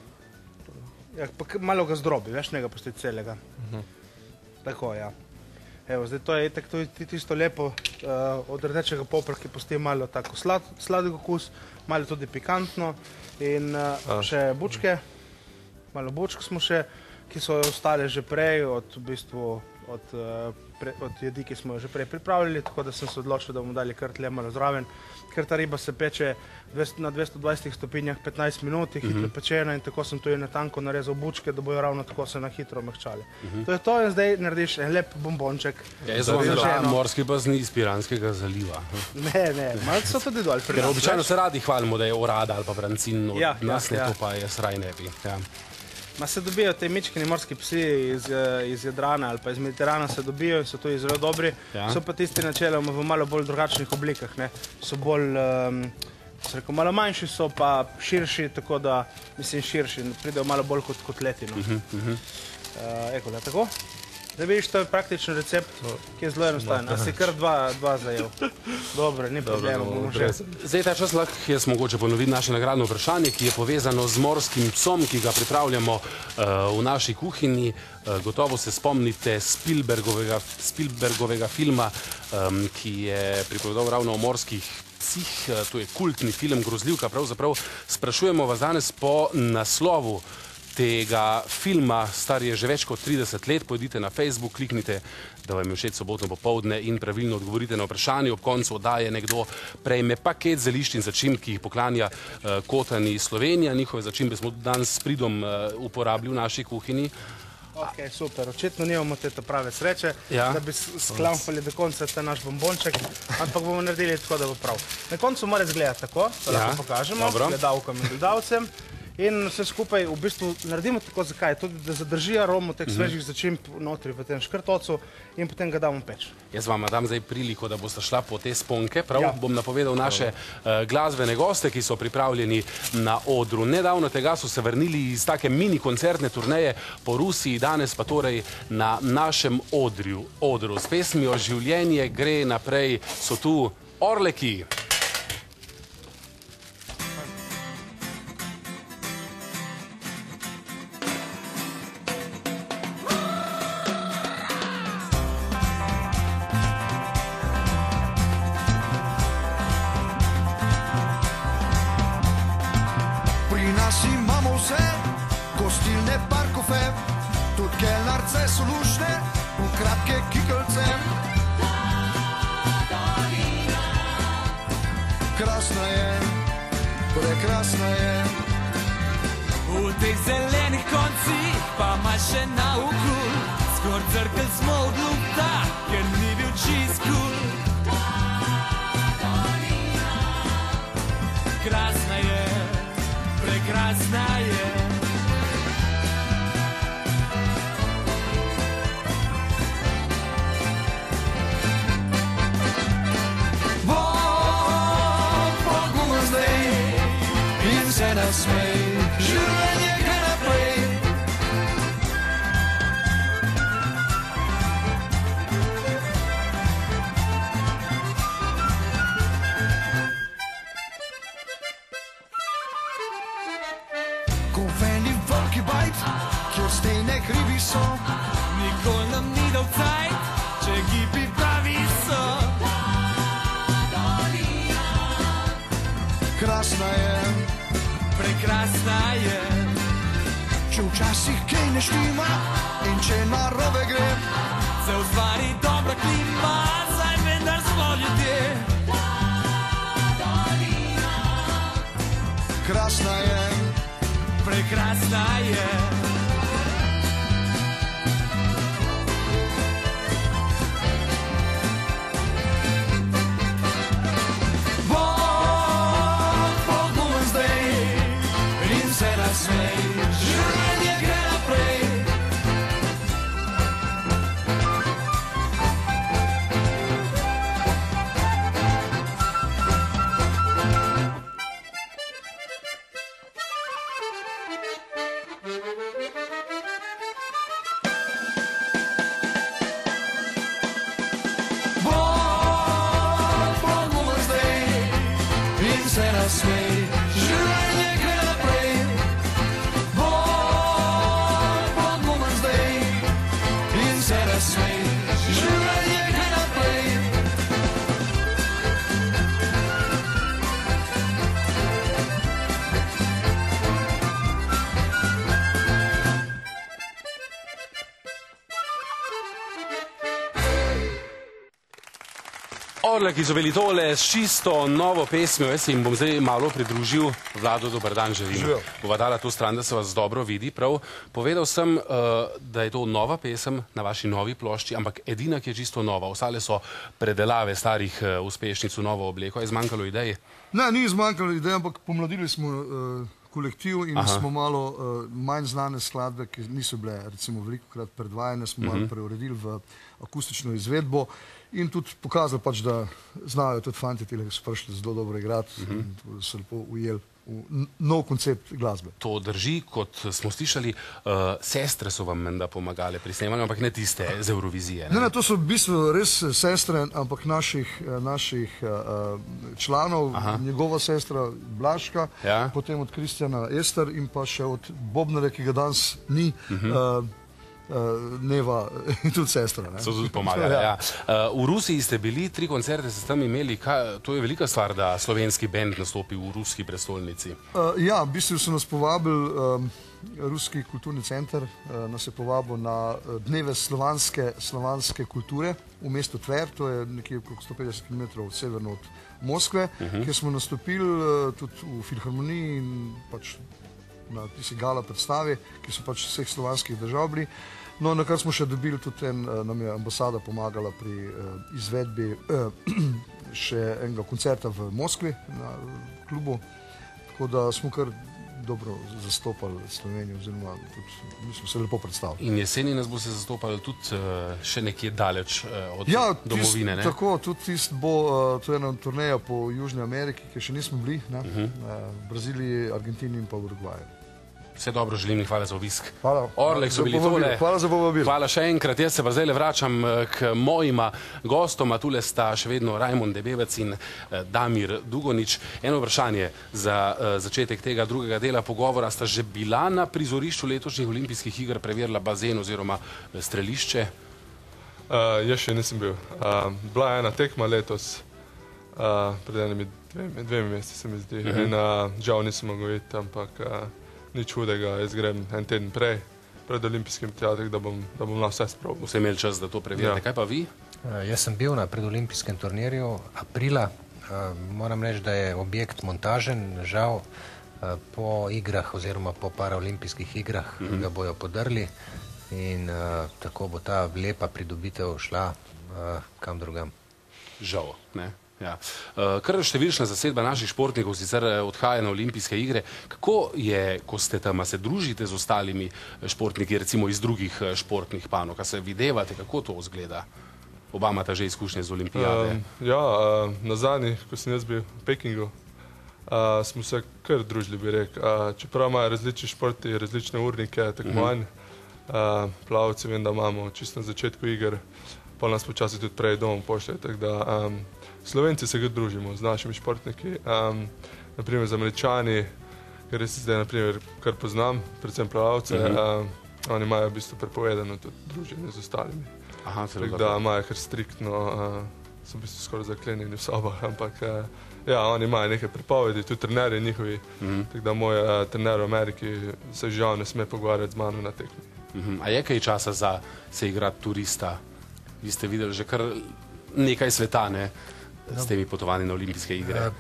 Ja, pa malo ga zdrobi, veš, ne ga pusti celega. Uh-huh. Tako, ja. Evo, zdaj to je itak tisto lepo uh, od rdečega popra, ki pusti malo tako slad, sladek okus, malo tudi pikantno in uh, uh. še bučke, malo bučk smo še, ki so ostale že prej od v bistvu Od, pre, od jedi, ki smo jo že prej pripravljali, tako da sem se odločil, da bomo dali kar tle malo zraven, ker ta riba se peče na dvesto dvajset stopinjah petnajst minut, hitro uh-huh. pečena in tako sem tu na tanko narezal bučke, da bojo ravno tako se na hitro mehčali. Uh-huh. To je to in zdaj narediš en lep bombonček. Ja, jaz vam da morski pes ni iz Piranskega zaliva. Ne, ne, malo so tudi dol pri nas. Ker običajno se radi hvalimo, da je orada ali pa brancin, od ja, nas ja, ne, ja. to pa je sraj ne bi. Ja. Ma se dobijo te mičkini morski psi iz, iz Jadrana ali pa iz Mediterana se dobijo in so tudi zelo dobri. Ja. So pa tisti načeloma v malo bolj drugačnih oblikah, ne. So bolj, um, so rekel, malo manjši so pa širši, tako da, mislim širši, pridejo malo bolj kot kotleti, no. Uh-huh, uh-huh. Uh, eko, da, tako. Zdaj vidiš, to je praktičen recept, ki je zelo enostaven. A si kar dva, dva zajel. Dobre, ni problema, bomo že. Zdaj ta čas lahko jaz mogoče ponovim naše nagradno vprašanje, ki je povezano z morskim psom, ki ga pripravljamo uh, v naši kuhinji. Uh, gotovo se spomnite Spielbergovega, Spielbergovega filma, um, ki je pripovedoval ravno o morskih psih. Uh, to je kultni film, grozljivka pravzaprav. Sprašujemo vas danes po naslovu tega filma, star je že več kot trideset let. Pojdite na Facebook, kliknite, da vam je všeč sobotno popoldne in pravilno odgovorite na vprašanje. Ob koncu oddaje nekdo prejme paket zelišč in začimb, ki jih poklanja uh, Kotani Slovenija. Njihove začimbe smo danes s pridom uh, uporabili v naši kuhinji. Ok, super. Očitno nimamo te prave sreče, ja. da bi sklampali do konca ta naš bombonček, ampak bomo naredili tako, da bo prav. Na koncu mora izgledati tako, da ja. lahko pokažemo Dobro. gledalkam in gledalcem. In vse skupaj v bistvu naredimo tako, zakaj? Tudi, da zadrži aromo teh svežih začimb notri v tem škrtocu in potem ga damo peč. Jaz vam dam zdaj priliko, da boste šla po te sponke. Prav ja. bom napovedal naše uh, glasbene goste, ki so pripravljeni na odru. Nedavno tega so se vrnili iz take mini koncertne turneje po Rusiji, danes pa torej na našem odrju. Odru s pesmijo Življenje gre naprej so tu Orleki. Krasna je, prekrasna je. V teh zelenih koncih pa ima še naokol, skor crkl smo od lukta, ker ni bil čist kul. Krasna je, prekrasna je. Nasmej, življenje gre naprej. Ko veni veliki bajt, kjer stene krivi so, nikoli nam ni dal cajt, če gibi pravi so. Krasna je, prekrasna je. Če včasih kaj ne štima in če narobe gre, se ustvari dobra klima, saj vendar smo ljudje. Krasna je, prekrasna je. Življenje gre naprej. Bog pomol zdaj in se nasmej. Življenje gre naprej. Življenje gre naprej. Orleki so bili tole s čisto novo pesmijo. Jaz se jim bom zdaj malo pridružil. Vlado, dober dan želim. Bova dala to stran, da se vas dobro vidi. Prav. Povedal sem, uh, da je to nova pesem na vaši novi plošči, ampak edina, ki je čisto nova. Ostale so predelave starih uh, uspešnic v novo obleko. Je zmanjkalo idej? Ne, ni zmanjkalo idej, ampak pomladili smo uh, kolektiv in Aha. smo malo uh, manj znane skladbe, ki niso bile recimo velikokrat predvajane, smo uh-huh. malo preuredili v akustično izvedbo. In tudi pokazali pač, da znajo tudi fanti, ki so prišli zelo dobro igrati uh-huh. in so lepo ujeli v nov koncept glasbe. To drži, kot smo slišali, uh, sestre so vam menda pomagale pri snemanju, ampak ne tiste z Eurovizije. Ne, ne, ne to so v bistvu res sestre, ampak naših, naših uh, članov, Aha. njegova sestra Blaška, ja. potem od Kristjana Ester in pa še od Bobnare, ki ga danes ni, uh-huh. uh, Uh, Neva in tudi sestra. Ne? So tudi pomagali, ja. Uh, v Rusiji ste bili, tri koncerte ste tam imeli. Kaj, to je velika stvar, da slovenski bend nastopi v ruski prestolnici. Uh, ja, v bistvu so nas povabili um, Ruski kulturni center nas je povabil na dneve slovanske, slovanske kulture v mestu Tver, to je nekje okrog sto petdeset kilometrov severno od Moskve, uh -huh. kjer smo nastopili tudi v filharmoniji in pač na tisti gala predstavi, ki so pač vseh slovanskih držav bili. No, na kar smo še dobili, tudi en, nam je ambasada pomagala pri uh, izvedbi uh, še enega koncerta v Moskvi na klubu, tako da smo kar dobro zastopali Slovenijo, oziroma tudi, mi smo se lepo predstavili. In jeseni nas bo se zastopali tudi uh, še nekje daleč uh, od ja, domovine, ne? Tako, tudi tist bo, uh, to je ena turneja po Južni Ameriki, ki še nismo bili, ne? Uh -huh. uh, Braziliji, Argentini in pa Urugvaju. Vse dobro želim in hvala za obisk. Hvala. Orlek so bili tole. Hvala za povabil. Hvala še enkrat. Jaz se pa zdaj vračam k mojima gostoma. Tule sta še vedno Rajmond Debevec in Damir Dugonič. Eno vprašanje za začetek tega drugega dela pogovora. Sta že bila na prizorišču letošnjih olimpijskih iger, preverila bazen oziroma strelišče? Uh, jaz še nisem bil. Uh, bila je ena tekma letos, uh, pred enimi dvemi, dvemi meseci se mi zdi. Uh -huh. In uh, žal nisem mogel iti, ampak uh, nič hudega, jaz grem en teden prej, pred olimpijskim teatrom, da bom, da bom na vse sprobil. Vse imeli čas, da to preverite. Ja. Kaj pa vi? Uh, jaz sem bil na predolimpijskem turnirju aprila. Uh, moram reči, da je objekt montažen, žal uh, po igrah oziroma po paraolimpijskih igrah uh -huh. ga bojo podrli in uh, tako bo ta lepa pridobitev šla uh, kam drugam. Žal, ne? Ja. Kar številčna zasedba naših športnikov sicer odhaja na olimpijske igre. Kako je, ko ste tam, se družite z ostalimi športniki, recimo iz drugih športnih panog, a se videvate, kako to izgleda? Oba imata že izkušnje z olimpijade. Um, ja, uh, na zadnji, ko sem jaz bil v Pekingu, uh, smo se kar družili, bi rekel. Uh, čeprav imajo različni športi, različne urnike, tekmovanj, uh -huh. uh, plavci vem, da imamo čisto na začetku iger, pa nas počasi tudi prej domov pošlje, tako da um, Slovenci se kar družimo z našimi športniki, um, naprimer z Američani, ker res zdaj naprimer kar poznam, predvsem plavalce, uh -huh. um, oni imajo v bistvu prepovedano tudi druženje z ostalimi. Aha, tako da imajo kar striktno, uh, so v bistvu skoraj zaklenjeni v sobah, ampak uh, ja, oni imajo nekaj prepovedi, tudi trenerji njihovi, uh -huh. tako da moj uh, trener v Ameriki se žal ne sme pogovarjati z mano na tekmi. Uh -huh. A je kaj časa za se igrati turista? Vi ste videli že kar nekaj sveta, ne? S temi potovanji na olimpijske igre? Uh,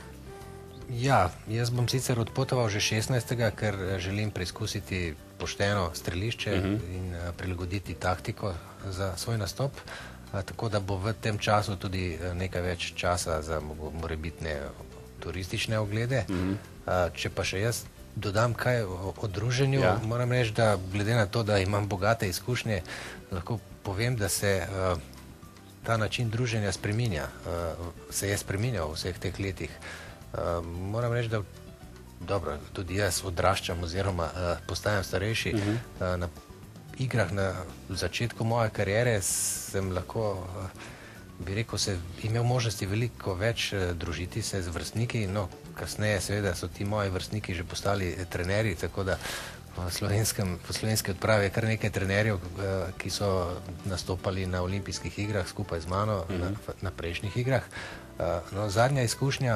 ja, jaz bom sicer odpotoval že šestnajstega ker želim preizkusiti pošteno strelišče uh -huh. in uh, prilagoditi taktiko za svoj nastop, uh, tako da bo v tem času tudi uh, nekaj več časa za morebitne turistične oglede. Uh -huh. uh, če pa še jaz dodam kaj o, o druženju, ja. moram reči, da glede na to, da imam bogate izkušnje, lahko povem, da se uh, ta način druženja spreminja, uh, se je spreminjal v vseh teh letih. Uh, moram reči, da dobro, tudi jaz odraščam oziroma uh, postajam starejši. Uh -huh. uh, na igrah na začetku moje kariere sem lahko, uh, bi rekel, se imel možnosti veliko več uh, družiti se z vrstniki, no, kasneje seveda so ti moji vrstniki že postali trenerji, tako da v slovenskem, v slovenski odpravi je kar nekaj trenerjev, ki so nastopali na olimpijskih igrah skupaj z mano, uh -huh. na, na prejšnjih igrah. No, zadnja izkušnja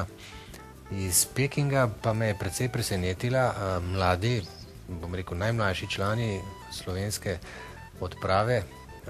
iz Pekinga pa me je precej presenetila. Mladi, bom rekel, najmlajši člani slovenske odprave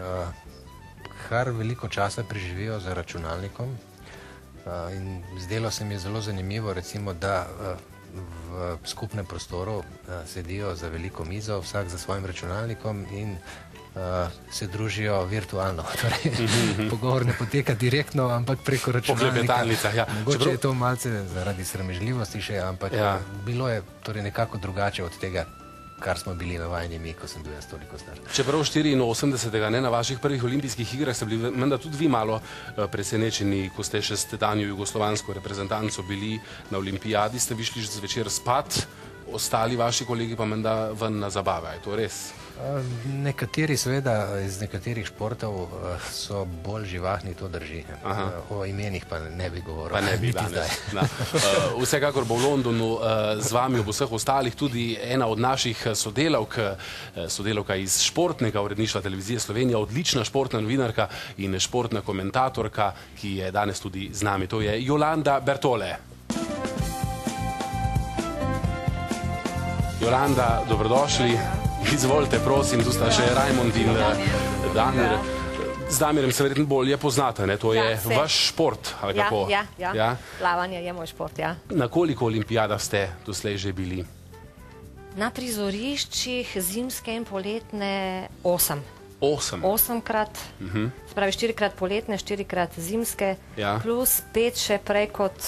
kar veliko časa preživijo za računalnikom in zdelo se mi je zelo zanimivo, recimo, da v skupnem prostoru uh, sedijo za veliko mizo, vsak za svojim računalnikom in uh, se družijo virtualno. Torej, mm -hmm. pogovor ne poteka direktno, ampak preko računalnika. Ja. Mogoče Čeprav... je to malce zaradi sramežljivosti še, ampak ja. bilo je torej nekako drugače od tega, kar smo bili navajeni mi, ko sem bil jaz toliko star. Čeprav štiriinosemdesetega, ne, na vaših prvih olimpijskih igrah ste bili menda tudi vi malo uh, presenečeni, ko ste še s tedanjo jugoslovansko reprezentanco bili na olimpijadi, ste višli zvečer spat, ostali vaši kolegi pa menda ven na zabave, je to res? Uh, nekateri seveda iz nekaterih športov uh, so bolj živahni, to drži. Uh, o imenih pa ne bi govoril. Pa ne bi danes. uh, vsekakor bo v Londonu uh, z vami ob vseh ostalih tudi ena od naših sodelavk, uh, sodelavka iz športnega uredništva Televizije Slovenija, odlična športna novinarka in športna komentatorka, ki je danes tudi z nami. To je Jolanda Bertole. Jolanda, dobrodošli. Izvolite, prosim, tu sta še Rajmond in Damir. Z Damirjem se verjetno bolje poznate, ne? To je vaš šport, ali kako? Ja, ja, ja. Plavanje je moj šport, ja. Na koliko olimpijadah ste doslej že bili? Na prizoriščih zimske in poletne osem. Osem? Osemkrat, spravi štirikrat poletne, štirikrat zimske, plus pet še prej kot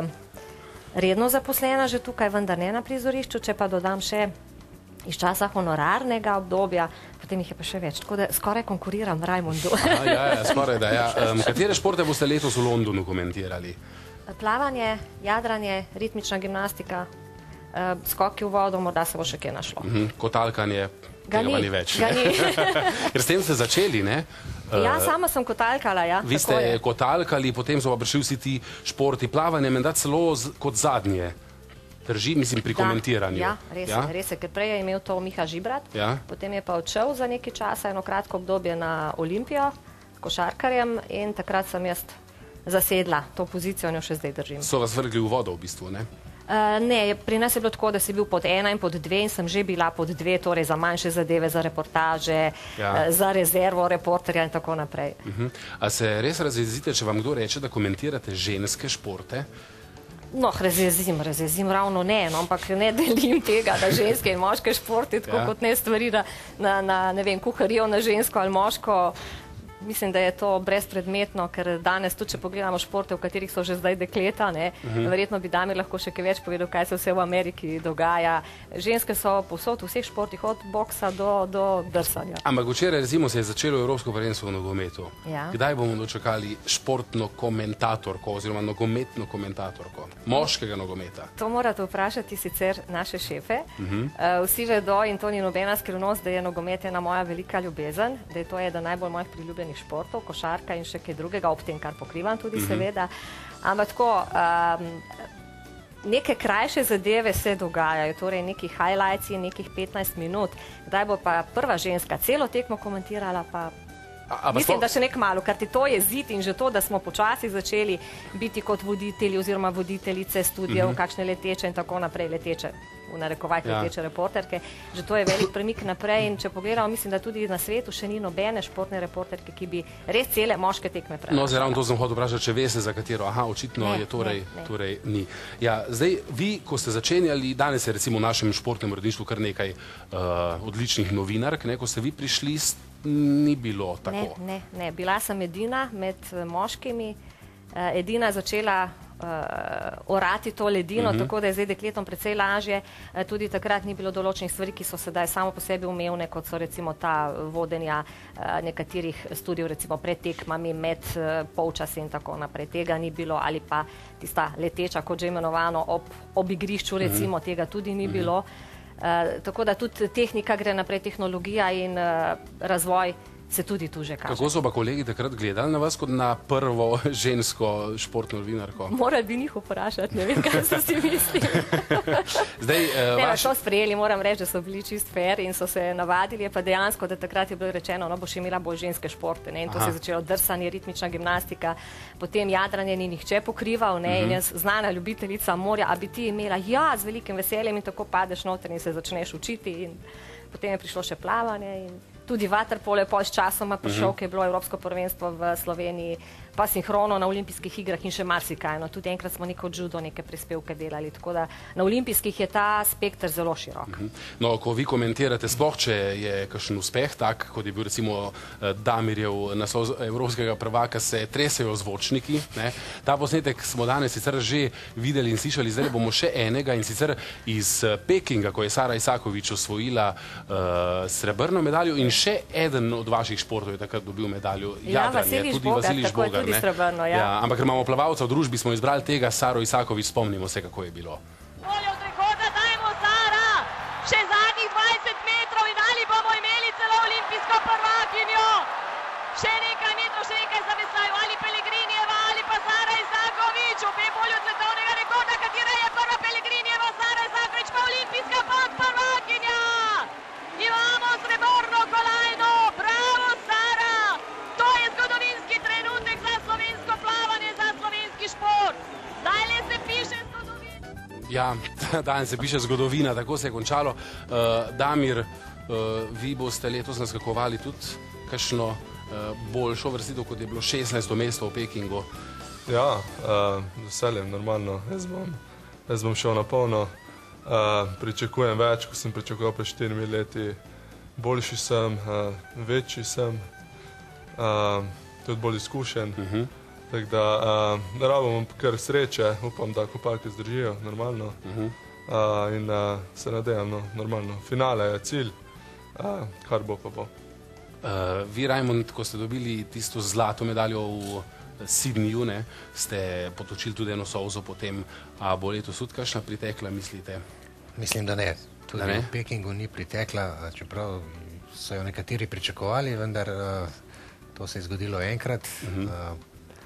redno zaposlena že tukaj, vendar ne na prizorišču, če pa dodam še iz časa honorarnega obdobja, potem jih je pa še več, tako da skoraj konkuriram Rajmondu. Ja, ja, skoraj da, ja. Katere športe boste letos v Londonu komentirali? Plavanje, jadranje, ritmična gimnastika, skoki v vodo, morda se bo še kje našlo. Kotalkanje, tega pa ni več. Ga ni. Ker s tem ste začeli, ne? Ja, sama sem kotalkala, ja. Vi ste kotalkali, potem so pa prišli vsi ti športi. Plavanje menda celo kot zadnje. Drži, mislim, pri komentiranju. Ja, res je, res je, ker prej je imel to Miha Žibrat, potem je pa odšel za nekaj časa, eno kratko obdobje na Olimpijo, košarkarjem, in takrat sem jaz zasedla to pozicijo in jo še zdaj držim. So vas vrgli v vodo v bistvu, ne? Ne, pri nas je bilo tako, da si bil pod ena in pod dve in sem že bila pod dve, torej za manjše zadeve, za reportaže, za rezervo reporterja in tako naprej. A se res razjezite, če vam kdo reče, da komentirate ženske športe? No, razjezim, razjezim ravno ne, ampak ne delim tega, da ženske in moške športi, tako kot ne stvari na, ne vem, kuharijo na žensko ali moško. Mislim, da je to brezpredmetno, ker danes, tudi če pogledamo športe, v katerih so že zdaj dekleta, ne, verjetno bi Damir lahko še kaj več povedal, kaj se vse v Ameriki dogaja. Ženske so povsod v vseh športih, od boksa do, do drsanja. Ampak včeraj, recimo, se je začelo Evropsko prvenstvo v nogometu. Ja. Kdaj bomo dočakali športno komentatorko oziroma nogometno komentatorko moškega nogometa? To morate vprašati sicer naše šefe. Uh, vsi vedo, in to ni nobena skrivnost, da je nogomet ena moja velika ljubezen, da je to eden najbolj mojih priljubljenih športov, košarka in še kaj drugega, ob tem, kar pokrivam tudi seveda. Ampak tako, neke krajše zadeve se dogajajo, torej neki highlights, nekih petnajst minut. Kdaj bo pa prva ženska celo tekmo komentirala, pa mislim, da še nek malo, ker ti to je zid in že to, da smo počasi začeli biti kot voditelji oziroma voditeljice studijev, kakšne leteče in tako naprej, leteče v narekovajih leteče reporterke, že to je velik premik naprej in če pogledamo, mislim, da tudi na svetu še ni nobene športne reporterke, ki bi res cele moške tekme prenašala. No, zdaj ravno to sem hotel vprašati, če veste za katero. Aha, očitno je torej, torej ni. Ja, zdaj, vi, ko ste začenjali, danes je recimo v našem športnem uredništvu kar nekaj odličnih novinark, ne, ko ste vi prišli, ni bilo tako. Ne, ne, ne. Bila sem edina med moškimi, edina začela orati to ledino, tako da je zdaj dekletom precej lažje. Tudi takrat ni bilo določenih stvari, ki so sedaj samo po sebi umevne, kot so recimo ta vodenja nekaterih studijev, recimo pred tekmami, med polčasi in tako naprej. Tega ni bilo, ali pa tista leteča, kot že imenovano, ob igrišču, recimo, tega tudi ni bilo. Tako da tudi tehnika gre naprej, tehnologija in razvoj se tudi tu že kaže. Kako so pa kolegi takrat gledali na vas kot na prvo žensko športno novinarko? Morali bi njih vprašati, ne vem, kaj so si mislili. Zdaj, ne, vaš... to sprejeli, moram reči, da so bili čist fair in so se navadili, je pa dejansko, da takrat je bilo rečeno, no, boš imela bolj ženske športe, ne, in to Aha. se je začelo drsanje, ritmična gimnastika, potem jadranje ni nihče pokrival, ne, uh -huh. in jaz, znana ljubiteljica morja, a bi ti imela, ja, z velikim veseljem, in tako padeš noter in se začneš učiti, in potem je prišlo še plavanje in tudi vaterpolo je pol s časoma prišel, ki je bilo Evropsko prvenstvo v Sloveniji, pa sinhrono na olimpijskih igrah in še marsikaj. No, tudi enkrat smo neko judo, neke prispevke delali, tako da na olimpijskih je ta spektr zelo širok. No, ko vi komentirate, sploh če je kakšen uspeh, tak, kot je bil recimo Damirjev naslov evropskega prvaka, se tresejo zvočniki, ne. Ta posnetek smo danes sicer že videli in slišali, zdaj bomo še enega, in sicer iz Pekinga, ko je Sara Isakovič osvojila uh, srebrno medaljo, in še eden od vaših športov je takrat dobil medaljo, ja, jadranje, tudi Vasilij Žbogar. Srebrno, ja. Ja, ampak ker imamo plavalca v družbi, smo izbrali tega, Saro Isakovič, spomnimo se, kako je bilo. Voljo prihoda, dajmo Sara, še zadnjih dvajset metrov in ali bomo imeli celo olimpijsko prvakinjo. Še nekaj metrov, še nekaj zaveslaju, ali Pelegrinijeva, ali pa Sara Isakovič, obe voljo svetovnega rekorda, katera je prva Pelegrinijeva, Sara Isakovič, pa olimpijska prvakinja. Imamo srebrno kolajno, bravo Sara, to je zgodovinski trenutek za slovensko plavanje, za slovenski šport. Zdaj le se piše zgodovina. Ja, danes se piše zgodovina, tako se je končalo. Uh, Damir, uh, vi boste letos naskakovali tudi kakšno uh, boljšo vrstitev, kot je bilo šestnajsto mesto v Pekingu. Ja, uh, z veseljem, normalno. Jaz bom, jaz bom šel na polno. Uh, pričakujem več, kot sem pričakoval pred štirimi leti. Boljši sem, uh, večji sem, uh, tudi bolj izkušen. Uh -huh. Tako da uh, rabimo kar sreče, upam, da kopalke zdržijo normalno. Uh -huh. uh, in uh, se nadejam, no, normalno. Finale je cilj, uh, kar bo pa bo. Uh, vi, Raimond, ko ste dobili tisto zlato medaljo v Sydneyju, ne, ste potočili tudi eno solzo potem, a bo letos tudi kakšna pritekla, mislite? Mislim, da ne. Tudi da ne? V Pekingu ni pritekla, čeprav so jo nekateri pričakovali, vendar uh, to se je zgodilo enkrat. Uh-huh. uh,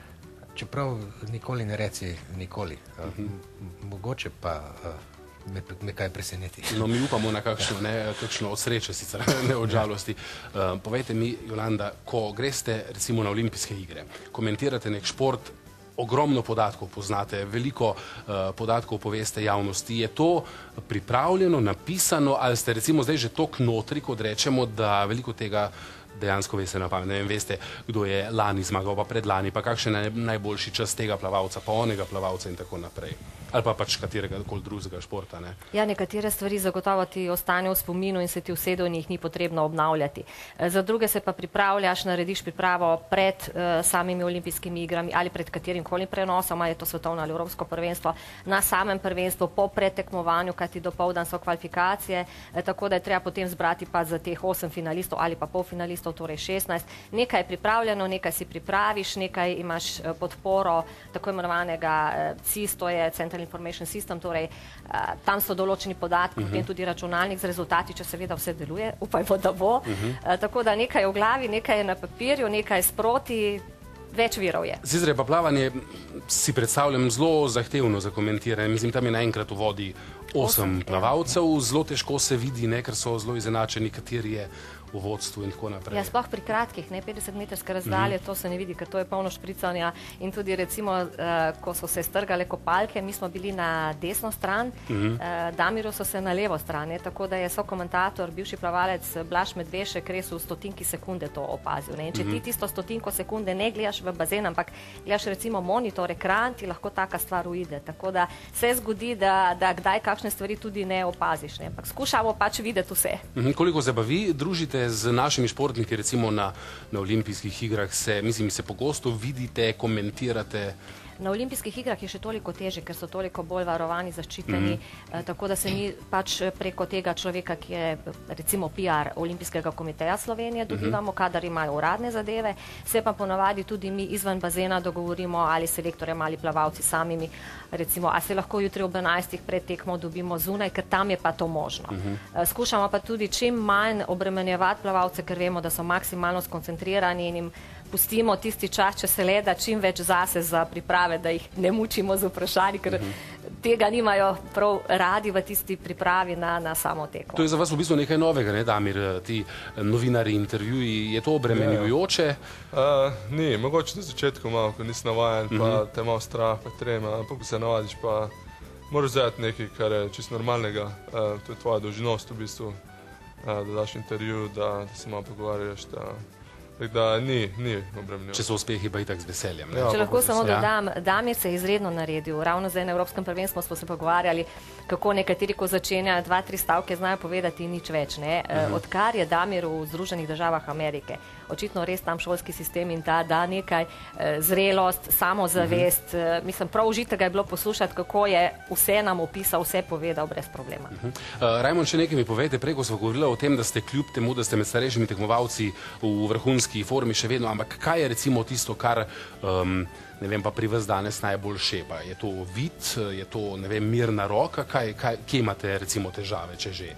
čeprav nikoli ne reci nikoli. Uh, uh-huh. Mogoče pa uh, me, me kaj preseneti. No, mi upamo na kakšno, ne, kakšno od sreče, sicer ne od žalosti. Uh, povejte mi, Jolanda, ko greste recimo na olimpijske igre, komentirate nek šport, ogromno podatkov poznate, veliko uh, podatkov poveste javnosti. Je to pripravljeno, napisano, ali ste recimo zdaj že toliko notri, kot rečemo, da veliko tega dejansko veste na pamet? Ne vem, veste, kdo je lani zmagal, pa predlani, pa kakšen je najboljši čas tega plavalca, pa onega plavalca in tako naprej. Ali pa pač katerega koli drugega športa, ne? Ja, nekatere stvari zagotovo ti ostanejo v spominu in se ti usedejo in jih ni potrebno obnavljati. Za druge se pa pripravljaš, narediš pripravo pred uh, samimi olimpijskimi igrami ali pred katerim koli prenosom, ali je to svetovno ali evropsko prvenstvo, na samem prvenstvu, po pretekmovanju, kajti dopoldan so kvalifikacije, eh, tako da je treba potem zbrati pa za teh osem finalistov ali pa polfinalistov, torej šestnajst. Nekaj je pripravljeno, nekaj si pripraviš, nekaj imaš eh, podporo tako imenovanega eh, C I S, to je Central Information System, torej uh, tam so določeni podatki, potem uh -huh. tudi računalnik z rezultati, če seveda vse deluje, upajmo, da bo. Uh -huh. uh, tako da nekaj je v glavi, nekaj je na papirju, nekaj je sproti, več virov je. Sicer pa plavanje si predstavljam zelo zahtevno za komentiranje. Mislim, tam je naenkrat v vodi osem plavalcev, zelo težko se vidi, ne, ker so zelo izenačeni, kateri je v vodstvu in tako naprej. Ja, sploh pri kratkih, ne, petdesetmetrske razdalje, mm -hmm. to se ne vidi, ker to je polno špricanja in tudi recimo, uh, ko so se strgale kopalke, mi smo bili na desno stran, mm -hmm. uh, Damiru so se na levo stran, ne, tako da je sokomentator, bivši plavalec Blaž Medvešek res v stotinki sekunde to opazil, ne, in če mm -hmm. ti tisto stotinko sekunde ne gledaš v bazen, ampak gledaš recimo monitor, ekran, ti lahko taka stvar uide, tako da se zgodi, da, da kdaj kakšne stvari tudi ne opaziš, ne, ampak skušamo pač videti vse. Mm -hmm. Koliko se pa vi družite z našimi športniki, recimo na, na olimpijskih igrah, se, mislim, se pogosto vidite, komentirate? Na olimpijskih igrah je še toliko teže, ker so toliko bolj varovani, zaščiteni, mm. eh, tako da se mi pač preko tega človeka, ki je recimo P R Olimpijskega komiteja Slovenije, dobivamo, mm -hmm. kadar imajo uradne zadeve, se pa ponavadi tudi mi izven bazena dogovorimo ali selektorjem ali plavalci samimi, recimo, a se lahko jutri ob enajstih pred tekmo dobimo zunaj, ker tam je pa to možno. Mm -hmm. eh, skušamo pa tudi čim manj obremenjevati plavalce, ker vemo, da so maksimalno skoncentrirani in jim pustimo tisti čas, če se le da, čim več zase za priprave, da jih ne mučimo z vprašanji, ker uh -huh. tega nimajo prav radi v tisti pripravi na, na samo tekmo. To je za vas v bistvu nekaj novega, ne, Damir, ti novinari, intervjuji, je to obremenjujoče? Ja. Uh, ni, mogoče na začetku malo, ko nisi navajen, pa uh -huh. te malo strah, pa trema, ampak ko se navadiš, pa moraš vzeti nekaj, kar je čisto normalnega, uh, to je tvoja dolžnost v bistvu, uh, da daš intervju, da, da se malo pogovarjaš, da tako da ni, ni obremenjujoče. Če so uspehi, pa itak z veseljem. Ne? Ja, če lahko samo dodam, Damir se je izredno naredil. Ravno zdaj na Evropskem prvenstvu smo se pogovarjali, kako nekateri, ko začenjajo dva, tri stavke, znajo povedati nič več. Ne? Uh -huh. Odkar je Damir v Združenih državah Amerike, očitno res tam šolski sistem in ta da nekaj zrelost, samozavest. Uh -huh. Mislim, prav užitek ga je bilo poslušati, kako je vse nam opisal, vse povedal brez problema. Uh -huh. uh, Raimond, še nekaj mi povejte, preko smo govorili o tem, da ste kljub temu, da ste med starejšimi tekmovalci v vrhunski formi še vedno, ampak kaj je recimo tisto, kar um, ne vem, pa pri vas danes najbolj šepa? Je to vid, je to, ne vem, mirna roka? Kaj, kaj, kje imate recimo težave, če že?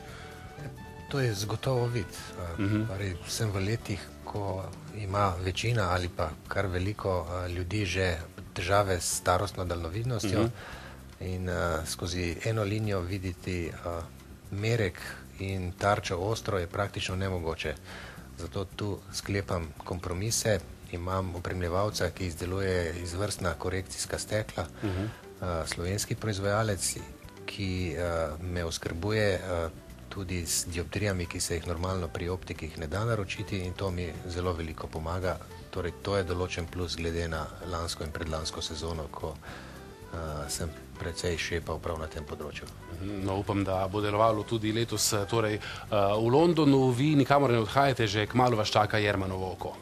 To je zagotovo vid. Uh -huh. Torej, sem v letih, ko ima večina ali pa kar veliko uh, ljudi že težave s starostno daljnovidnostjo uh -huh. in uh, skozi eno linijo videti uh, merek in tarčo ostro je praktično nemogoče. Zato tu sklepam kompromise, imam opremljevalca, ki izdeluje izvrstna korekcijska stekla, uh -huh. uh, slovenski proizvajalec, ki uh, me oskrbuje uh, tudi s dioptrijami, ki se jih normalno pri optikih ne da naročiti in to mi zelo veliko pomaga. Torej, to je določen plus glede na lansko in predlansko sezono, ko uh, sem precej šepal prav na tem področju. No, upam, da bo delovalo tudi letos. Torej, uh, v Londonu vi nikamor ne odhajate, že kmalu vas čaka Jermanovo oko.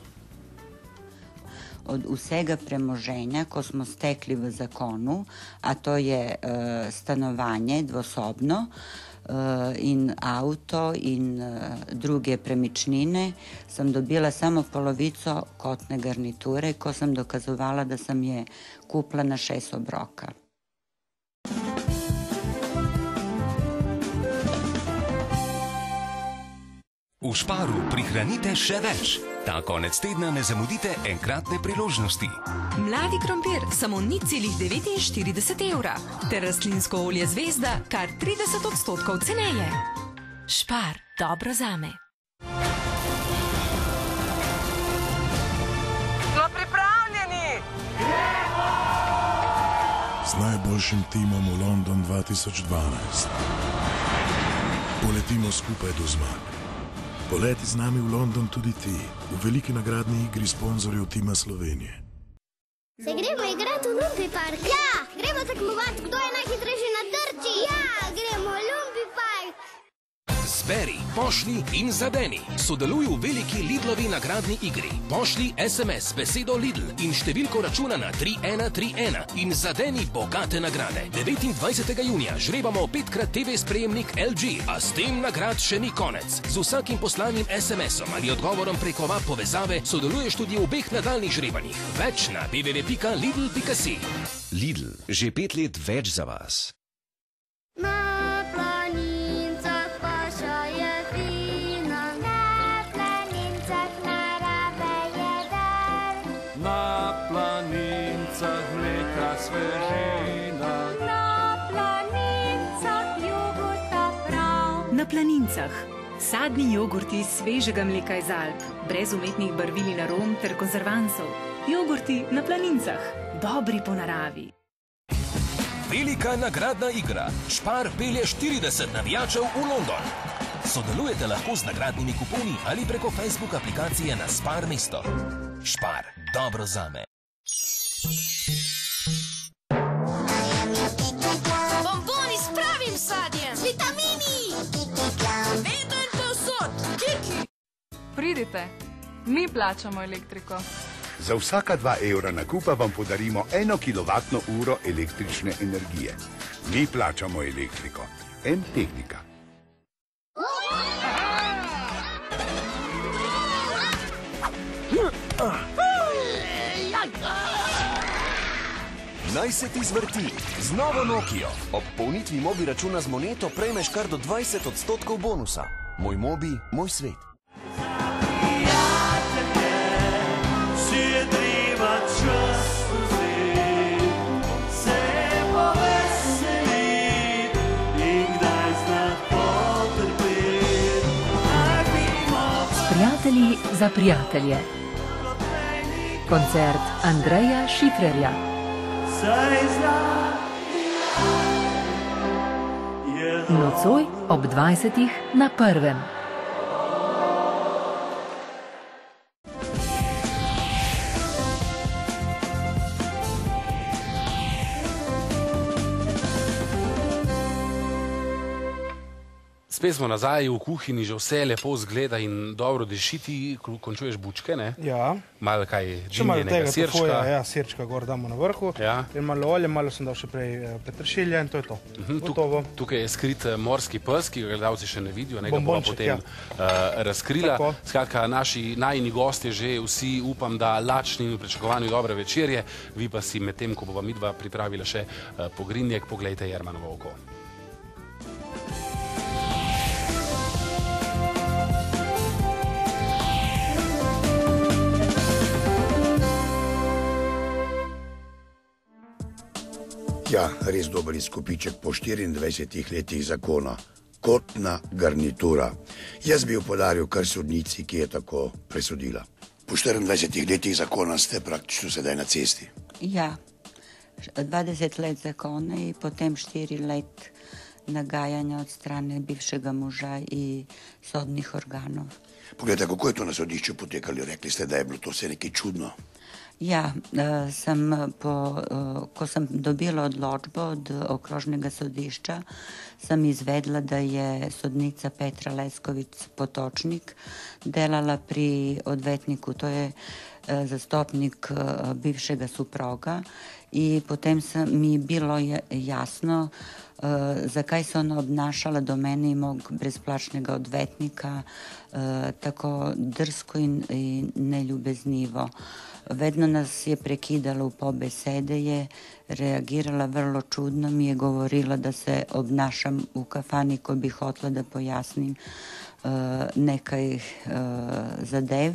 Od vsega premoženja, ko smo stekli v zakonu, a to je uh, stanovanje dvosobno uh, in avto in uh, druge premičnine, sem dobila samo polovico kotne garniture, ko sem dokazovala, da sem je kupila na šest obroka. V Sparu prihranite še več. Ta konec tedna ne zamudite enkratne priložnosti. Mladi krompir samo nič celih devetinštirideset evra, ter rastlinsko olje Zvezda kar trideset odstotkov ceneje. Spar, dobro zame. Smo pripravljeni! Z najboljšim timom v London dva tisoč dvanajst. Poletimo skupaj do zmag. Poleti z nami v London tudi ti, v veliki nagradni igri sponzorjev tima Slovenije. Se gremo igrati v Lumpi park? Ja! Gremo tekmovati, kdo je najhitrejši na trči? Ja! Gremo v Lumpi park! Zberi, pošli in zadeni. Sodeluj v veliki Lidlovi nagradni igri. Pošli es em es besedo Lidl in številko računa na tri ena tri ena in zadeni bogate nagrade. devetindvajsetega junija žrebamo petkrat te ve sprejemnik el dži, a s tem nagrad še ni konec. Z vsakim poslanim es em esom ali odgovorom preko web povezave sodeluješ tudi v obeh nadaljnih žrebanjih. Več na w w w pika lidl pika si. Lidl, že pet let več za vas. Na planincah. Sadni jogurti iz svežega mleka iz Alp, brez umetnih barvil in arom ter konzervansov. Jogurti na planincah. Dobri po naravi. Velika nagradna igra. Spar pelje štirideset navijačev v London. Sodelujete lahko z nagradnimi kuponi ali preko Facebook aplikacije na Spar mesto. Spar, dobro zame. Bomboni s pravim sadjem! Z vitamini! Vedno in povsod! Kiki! Pridite, mi plačamo elektriko. Za vsaka dva evra nakupa vam podarimo eno kilovatno uro električne energije. Mi plačamo elektriko. En tehnika. Naj se ti zvrti z novo Nokio. Ob polnitvi mobi računa z moneto prejmeš kar do dvajset odstotkov bonusa. Moj mobi, moj svet. Prijatelji za prijatelje. Koncert Andreja Šifrerja. Nocoj ob dvajsetih na prvem. Spet smo nazaj v kuhinji, že vse lepo zgleda in dobro dišiti, končuješ bučke, ne? Ja. Malo kaj Še malo dimljenega tega sirčka. tofoja, ja, sirčka gor damo na vrhu. Ja. In malo olje, malo sem dal še prej peteršilja in to je to. Gotovo. Tukaj je skrit morski pes, ki ga gledalci še ne vidijo, nekaj bova Bombonček, potem ja. uh, razkrila. Tako. Skratka, naši najini gostje že vsi upam, da lačni in v pričakovanju dobre večerje, vi pa si med tem, ko bova midva pripravila še uh, pogrinjek, poglejte Jermanovo oko. Ja, res dober izkupiček po štiriindvajsetih letih zakona. Kotna garnitura. Jaz bi jo podaril kar sodnici, ki je tako presodila. Po štiriindvajsetih letih zakona ste praktično sedaj na cesti. Ja, dvadeset let zakona i potem štiri let nagajanja od strane bivšega moža i sodnih organov. Pogledajte, kako je to na sodišču potekalo? Rekli ste, da je bilo to vse nekaj čudno. Ja, sam po, ko sam dobila odločbo od okrožnega sodišča, sam izvedla da je sodnica Petra Leskovic-Potočnik delala pri odvetniku, to je zastopnik bivšega suproga, i potem sam, mi bilo jasno uh, zakaj se ona obnašala do mene i mog brezplačnega odvetnika uh, tako drsko in, i neljubeznivo. Vedno nas je prekidala u pobesede, je reagirala vrlo čudno, mi je govorila da se obnašam u kafani ko bi hotla da pojasnim uh, nekaj uh, zadev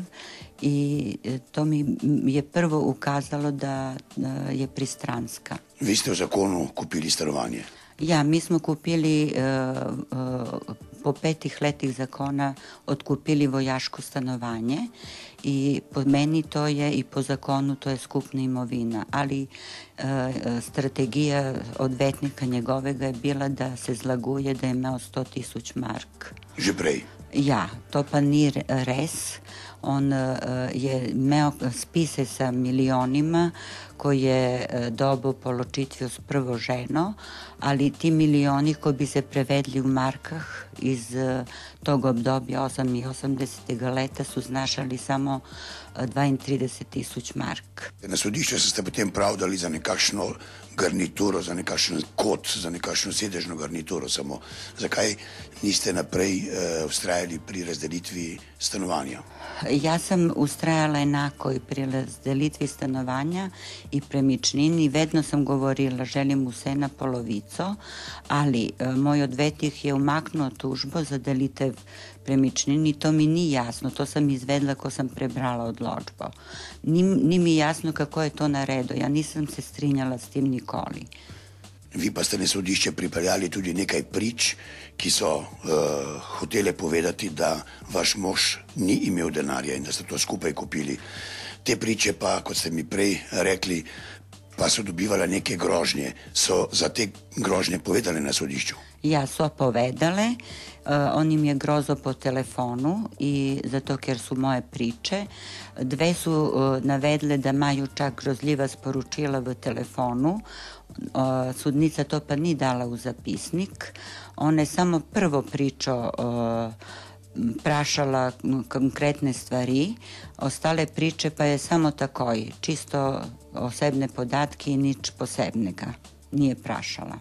i to mi je prvo ukazalo da uh, je pristranska. Vi ste u zakonu kupili stanovanje? Ja, mi smo kupili uh, uh, po petih letih zakona odkupili vojaško stanovanje i po meni to je i po zakonu to je skupna imovina, ali uh, strategija odvetnika njegovega je bila da se zlaguje da je imao sto tisuć mark. Že prej? Ja, to pa ni res. On uh, je imao spise sa milionima koje je dobo po ločitviju s prvo ženo, ali ti milioni koji bi se prevedli u markah iz uh, tog obdobja osam i osemdesetih leta su znašali samo dvaintrideset tisoč mark. Na sodišču ste potem pravdali za nekakšno garnituro, za nekakšen kot, za nekakšno sedežno garnituro samo. Zakaj niste naprej uh, ustrajali pri razdelitvi stanovanja? Ja sam ustrajala enako i pri razdelitvi stanovanja i premičnini. Vedno sam govorila želim vse na polovico, ali uh, moj odvetnik je umaknuo tužbo za delitev premičnini. To mi ni jasno, to sam izvedla ko sam prebrala odločbo. Ni, ni mi jasno kako je to naredo, ja nisam se strinjala s tim nikoli. Vi pa ste na sodišče pripeljali tudi nekaj prič, ki so uh, hotele povedati, da vaš mož ni imel denarja in da ste to skupaj kupili. Te priče pa, kot ste mi prej rekli, pa so dobivala neke grožnje. So za te grožnje povedali na sodišču? Ja, so povedale. Uh, on im je grozo po telefonu i zato ker su moje priče. Dve su uh, navedle da maju čak grozljiva sporučila v telefonu. Uh, sudnica to pa ni dala u zapisnik. Ona je samo prvo pričo uh, prašala konkretne stvari, ostale priče pa je samo takoj, čisto osebne podatke i nič posebnega nije prašala.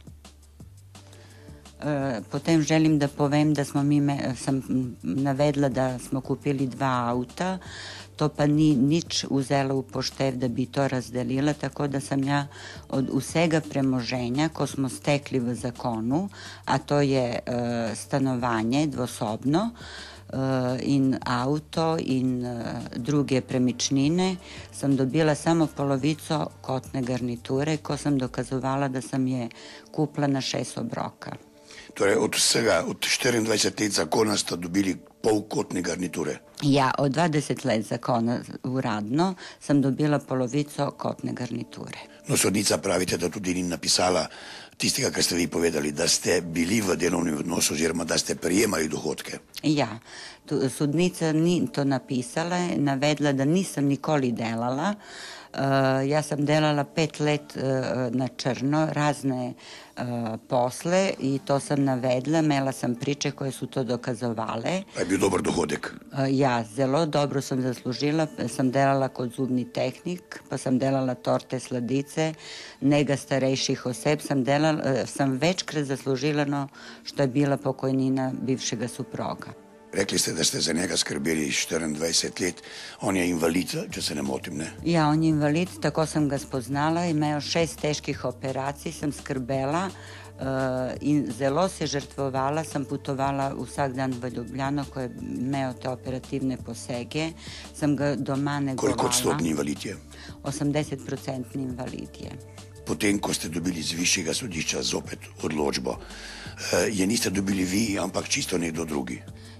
Potem želim da povem da smo mi, sam navedla da smo kupili dva auta, to pa ni nič uzela u poštev da bi to razdelila, tako da sam ja od vsega premoženja ko smo stekli v zakonu, a to je uh, stanovanje dvosobno, uh, in auto in uh, druge premičnine, sam dobila samo polovico kotne garniture ko sam dokazovala da sam je kupila na šest obroka. Torej od vsega, od štiriindvajset let zakona ste dobili polkotne garniture? Ja, od dvadeset let zakona uradno sam dobila polovico kotne garniture. No, sodnica pravite, da tudi ni napisala tistega, kar ste vi povedali, da ste bili v delovnem odnosu oziroma da ste prijemali dohodke. Ja, tu, sodnica ni to napisala, navedla da nisam nikoli delala. Uh, ja sam delala pet let uh, na črno, razne uh, posle i to sam navedla, imela sam priče koje su to dokazovale. Pa je bil dobar dohodek? Uh, ja, zelo dobro sam zaslužila, sam delala kod zubni tehnik, pa sam delala torte, sladice, nega starejših oseb, sam, delala, uh, sam večkrat zaslužila no što je bila pokojnina bivšega suproga. Rekli ste, da ste za njega skrbeli štiriindvajset let. On je invalid, če se ne motim, ne? Ja, on je invalid, tako sam ga spoznala. Imao šest teških operacij, sam skrbela uh, in zelo se žrtvovala. Sam putovala vsak dan v Ljubljano, ko je imao te operativne posege. Sam ga doma negovala. Koliko odstotni invalid je? osemdeset procentni invalid je. Potem, ko ste dobili z višjega sodišča zopet odločbo, je niste dobili vi, ampak čisto nekdo drugi?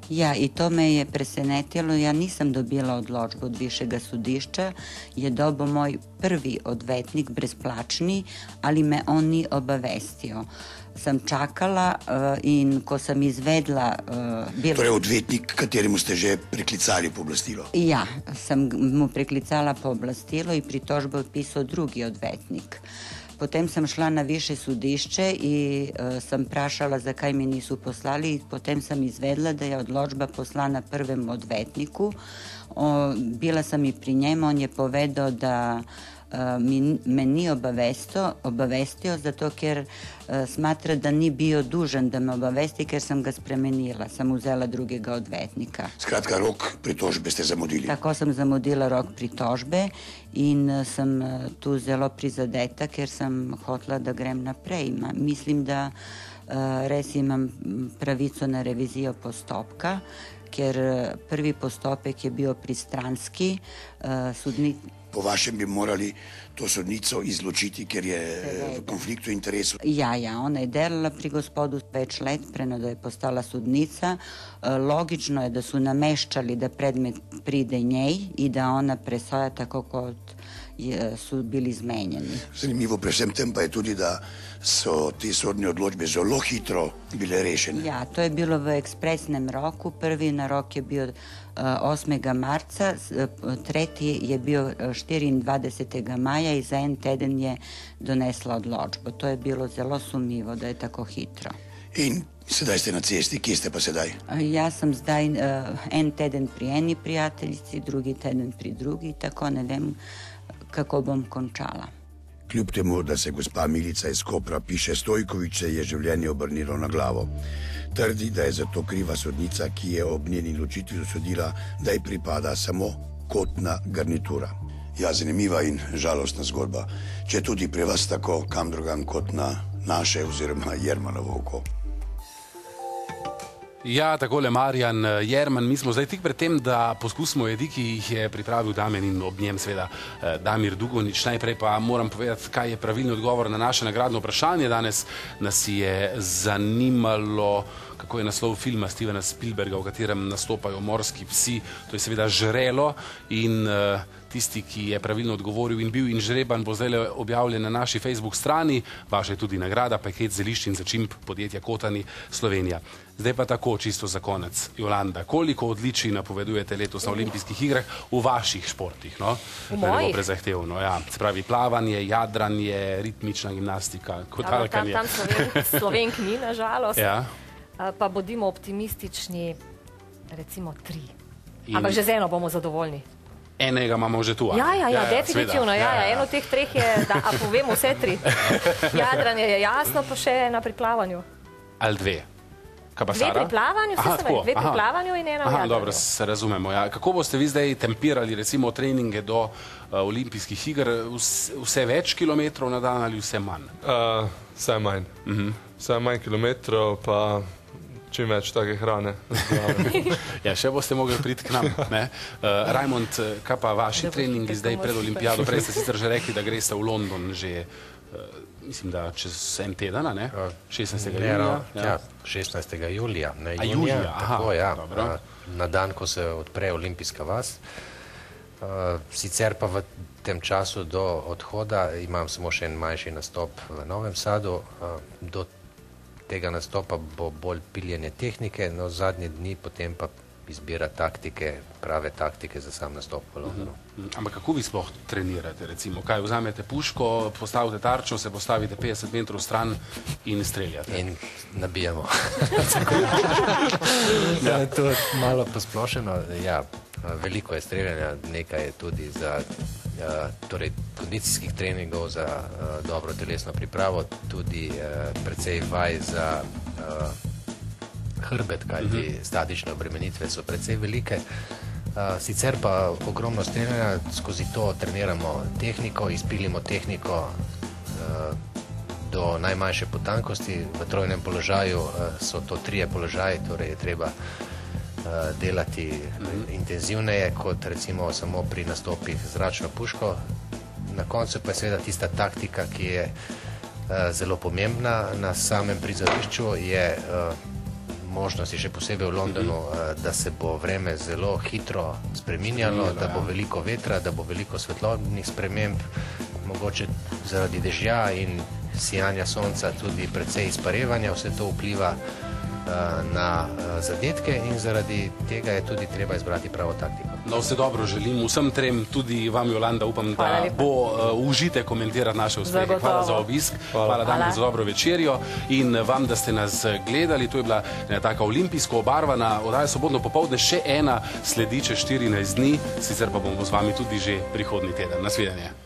Ja, i to me je presenetilo. Ja nisam dobila odločbo od višjega sodišča, je dobil moj prvi odvetnik, brezplačni, ali me on ni obavestio. Sem čakala uh, in ko sem izvedla... Uh, bil... Torej odvetnik, kateremu ste že preklicali pooblastilo? Ja, sem mu preklicala pooblastilo i pritožbo odpisao drugi odvetnik. Potem sem šla na više sodišče i uh, sam prašala zakaj mi nisu poslali. Potem sam izvedla da je odločba poslana prvem odvetniku. O, bila sam i pri njemu, on je povedao da uh, mi, me nije obavestio, obavestio zato ker uh, smatra da ni bio dužan da me obavesti ker sam ga spremenila, sam uzela drugega odvetnika. Skratka, rok pritožbe ste zamudili? Tako sam zamudila rok pritožbe in uh, sem uh, tu zelo prizadeta, ker sem hotela da grem naprej. Ma, mislim da uh, res imam pravico na revizijo postopka, ker uh, prvi postopek je bio pristranski, uh, sudnik... Po vašem bi morali to sodnico izločiti, ker je v konfliktu interesov. Ja, ja, ona je delala pri gospodu več let, preno da je postala sudnica. Logično je da su nameščali da predmet pride njej i da ona presoja tako kot je, su bili zmenjeni. Zanimivo pri vsem tem pa je tudi, da so te sodne odločbe zelo hitro bile rešene. Ja, to je bilo v ekspresnem roku. Prvi na rok je bio osmega marca, tretji je bio štiriindvajsetega maja i za en teden je donesla odločbo. To je bilo zelo sumljivo da je tako hitro. In sedaj ste na cesti, kje ste pa sedaj? Ja sam zdaj uh, en teden pri eni prijateljici, drugi teden pri drugi, tako ne vem kako bom končala. Kljub temu, da se gospa Milica iz Kopra piše Stojković, se je življenje obrnilo na glavo. Trdi, da je zato kriva sodnica, ki je ob njeni ločitvi usodila, da ji pripada samo kotna garnitura. Ja, zanimiva in žalostna zgodba. Če tudi pri vas tako, kam drugam kot na naše oziroma Jermanovo oko. Ja, takole Marjan Jerman, mi smo zdaj tik pred tem, da poskusimo jedi, ki jih je pripravil Damjan in ob njem seveda Damir Dugonjić. Najprej pa moram povedati, kaj je pravilni odgovor na naše nagradno vprašanje. Danes nas je zanimalo, kako je naslov filma Stevena Spielberga, v katerem nastopajo morski psi. To je seveda Žrelo in uh, tisti, ki je pravilno odgovoril in bil inžreban, bo zdaj objavljen na naši Facebook strani. Vaša je tudi nagrada, paket zelišč in začimb podjetja Kotani Slovenija. Zdaj pa tako, čisto za konec. Jolanda, koliko odličij napovedujete letos na olimpijskih igrah v vaših športih? No? V mojih? Prezahtevno, ja. Se pravi plavanje, jadranje, ritmična gimnastika, kotalkanje. Tam, tam Slovenk, Slovenk ni, nažalost. Ja. Pa bodimo optimistični, recimo tri. In... Ampak že z eno bomo zadovoljni. Enega imamo že tu. Ja, ja, ja, ja definitivno. Ja, ja, ja. Eno od teh treh je, da a povemo vse tri. Jadranje je jasno, pa še ena pri plavanju. Ali dve? Dve pri plavanju, vse se dve pri plavanju in ena v jadranju. Dobro, se razumemo. Ja. Kako boste vi zdaj tempirali recimo treninge do uh, olimpijskih iger? Vse, vse več kilometrov na dan ali vse manj? Uh, vse manj. Uh -huh. Vse manj kilometrov, pa čim več take hrane. Ja, še boste mogli priti k nam. Ne? Uh, Rajmond, kaj pa vaši treningi zdaj pred olimpijado? Prej ste sicer že rekli, da greste v London že, uh, mislim, da čez en teden, ne? šestnajstega julija. Ja, šestnajstega julija. Ne, A junija, julija, aha. Tako, ja. Dobro. Na dan, ko se odpre olimpijska vas. Uh, sicer pa v tem času do odhoda imam samo še en manjši nastop v Novem Sadu. Uh, do tega nastopa bo bolj piljenje tehnike, no zadnje dni potem pa izbira taktike, prave taktike za sam nastop v Londonu. Uh -huh. Ampak kako vi sploh trenirate? Recimo, kaj vzamete puško, postavite tarčo, se postavite petdeset metrov stran in streljate? In nabijamo. Ja, je to malo posplošeno. Ja, veliko je streljanja, nekaj je tudi za uh, torej, kondicijskih treningov za uh, dobro telesno pripravo, tudi uh, precej vaj za uh, hrbet, kajti uh -huh. statične obremenitve so precej velike. Uh, sicer pa ogromno streljanja, skozi to treniramo tehniko, izpilimo tehniko uh, do najmanjše potankosti. V trojnem položaju uh, so to trije položaji, torej je treba uh, delati uh, intenzivneje kot recimo samo pri nastopih z zračno puško. Na koncu pa je seveda tista taktika, ki je uh, zelo pomembna na samem prizorišču, je uh, možnosti, še posebej v Londonu, da se bo vreme zelo hitro spreminjalo, da bo veliko vetra, da bo veliko svetlobnih sprememb, mogoče zaradi dežja in sijanja sonca tudi precej izparevanja, vse to vpliva na zadetke in zaradi tega je tudi treba izbrati pravo taktiko. No, vse dobro želim vsem trem, tudi vam, Jolanda, upam, da bo užite komentirati naše uspehe. Hvala za obisk, hvala Damir za dobro večerjo in vam, da ste nas gledali. To je bila taka olimpijsko obarvana oddaja Sobotno popoldne, še ena sledi čez štirinajst dni, sicer pa bomo z vami tudi že prihodnji teden. Nasvidenje.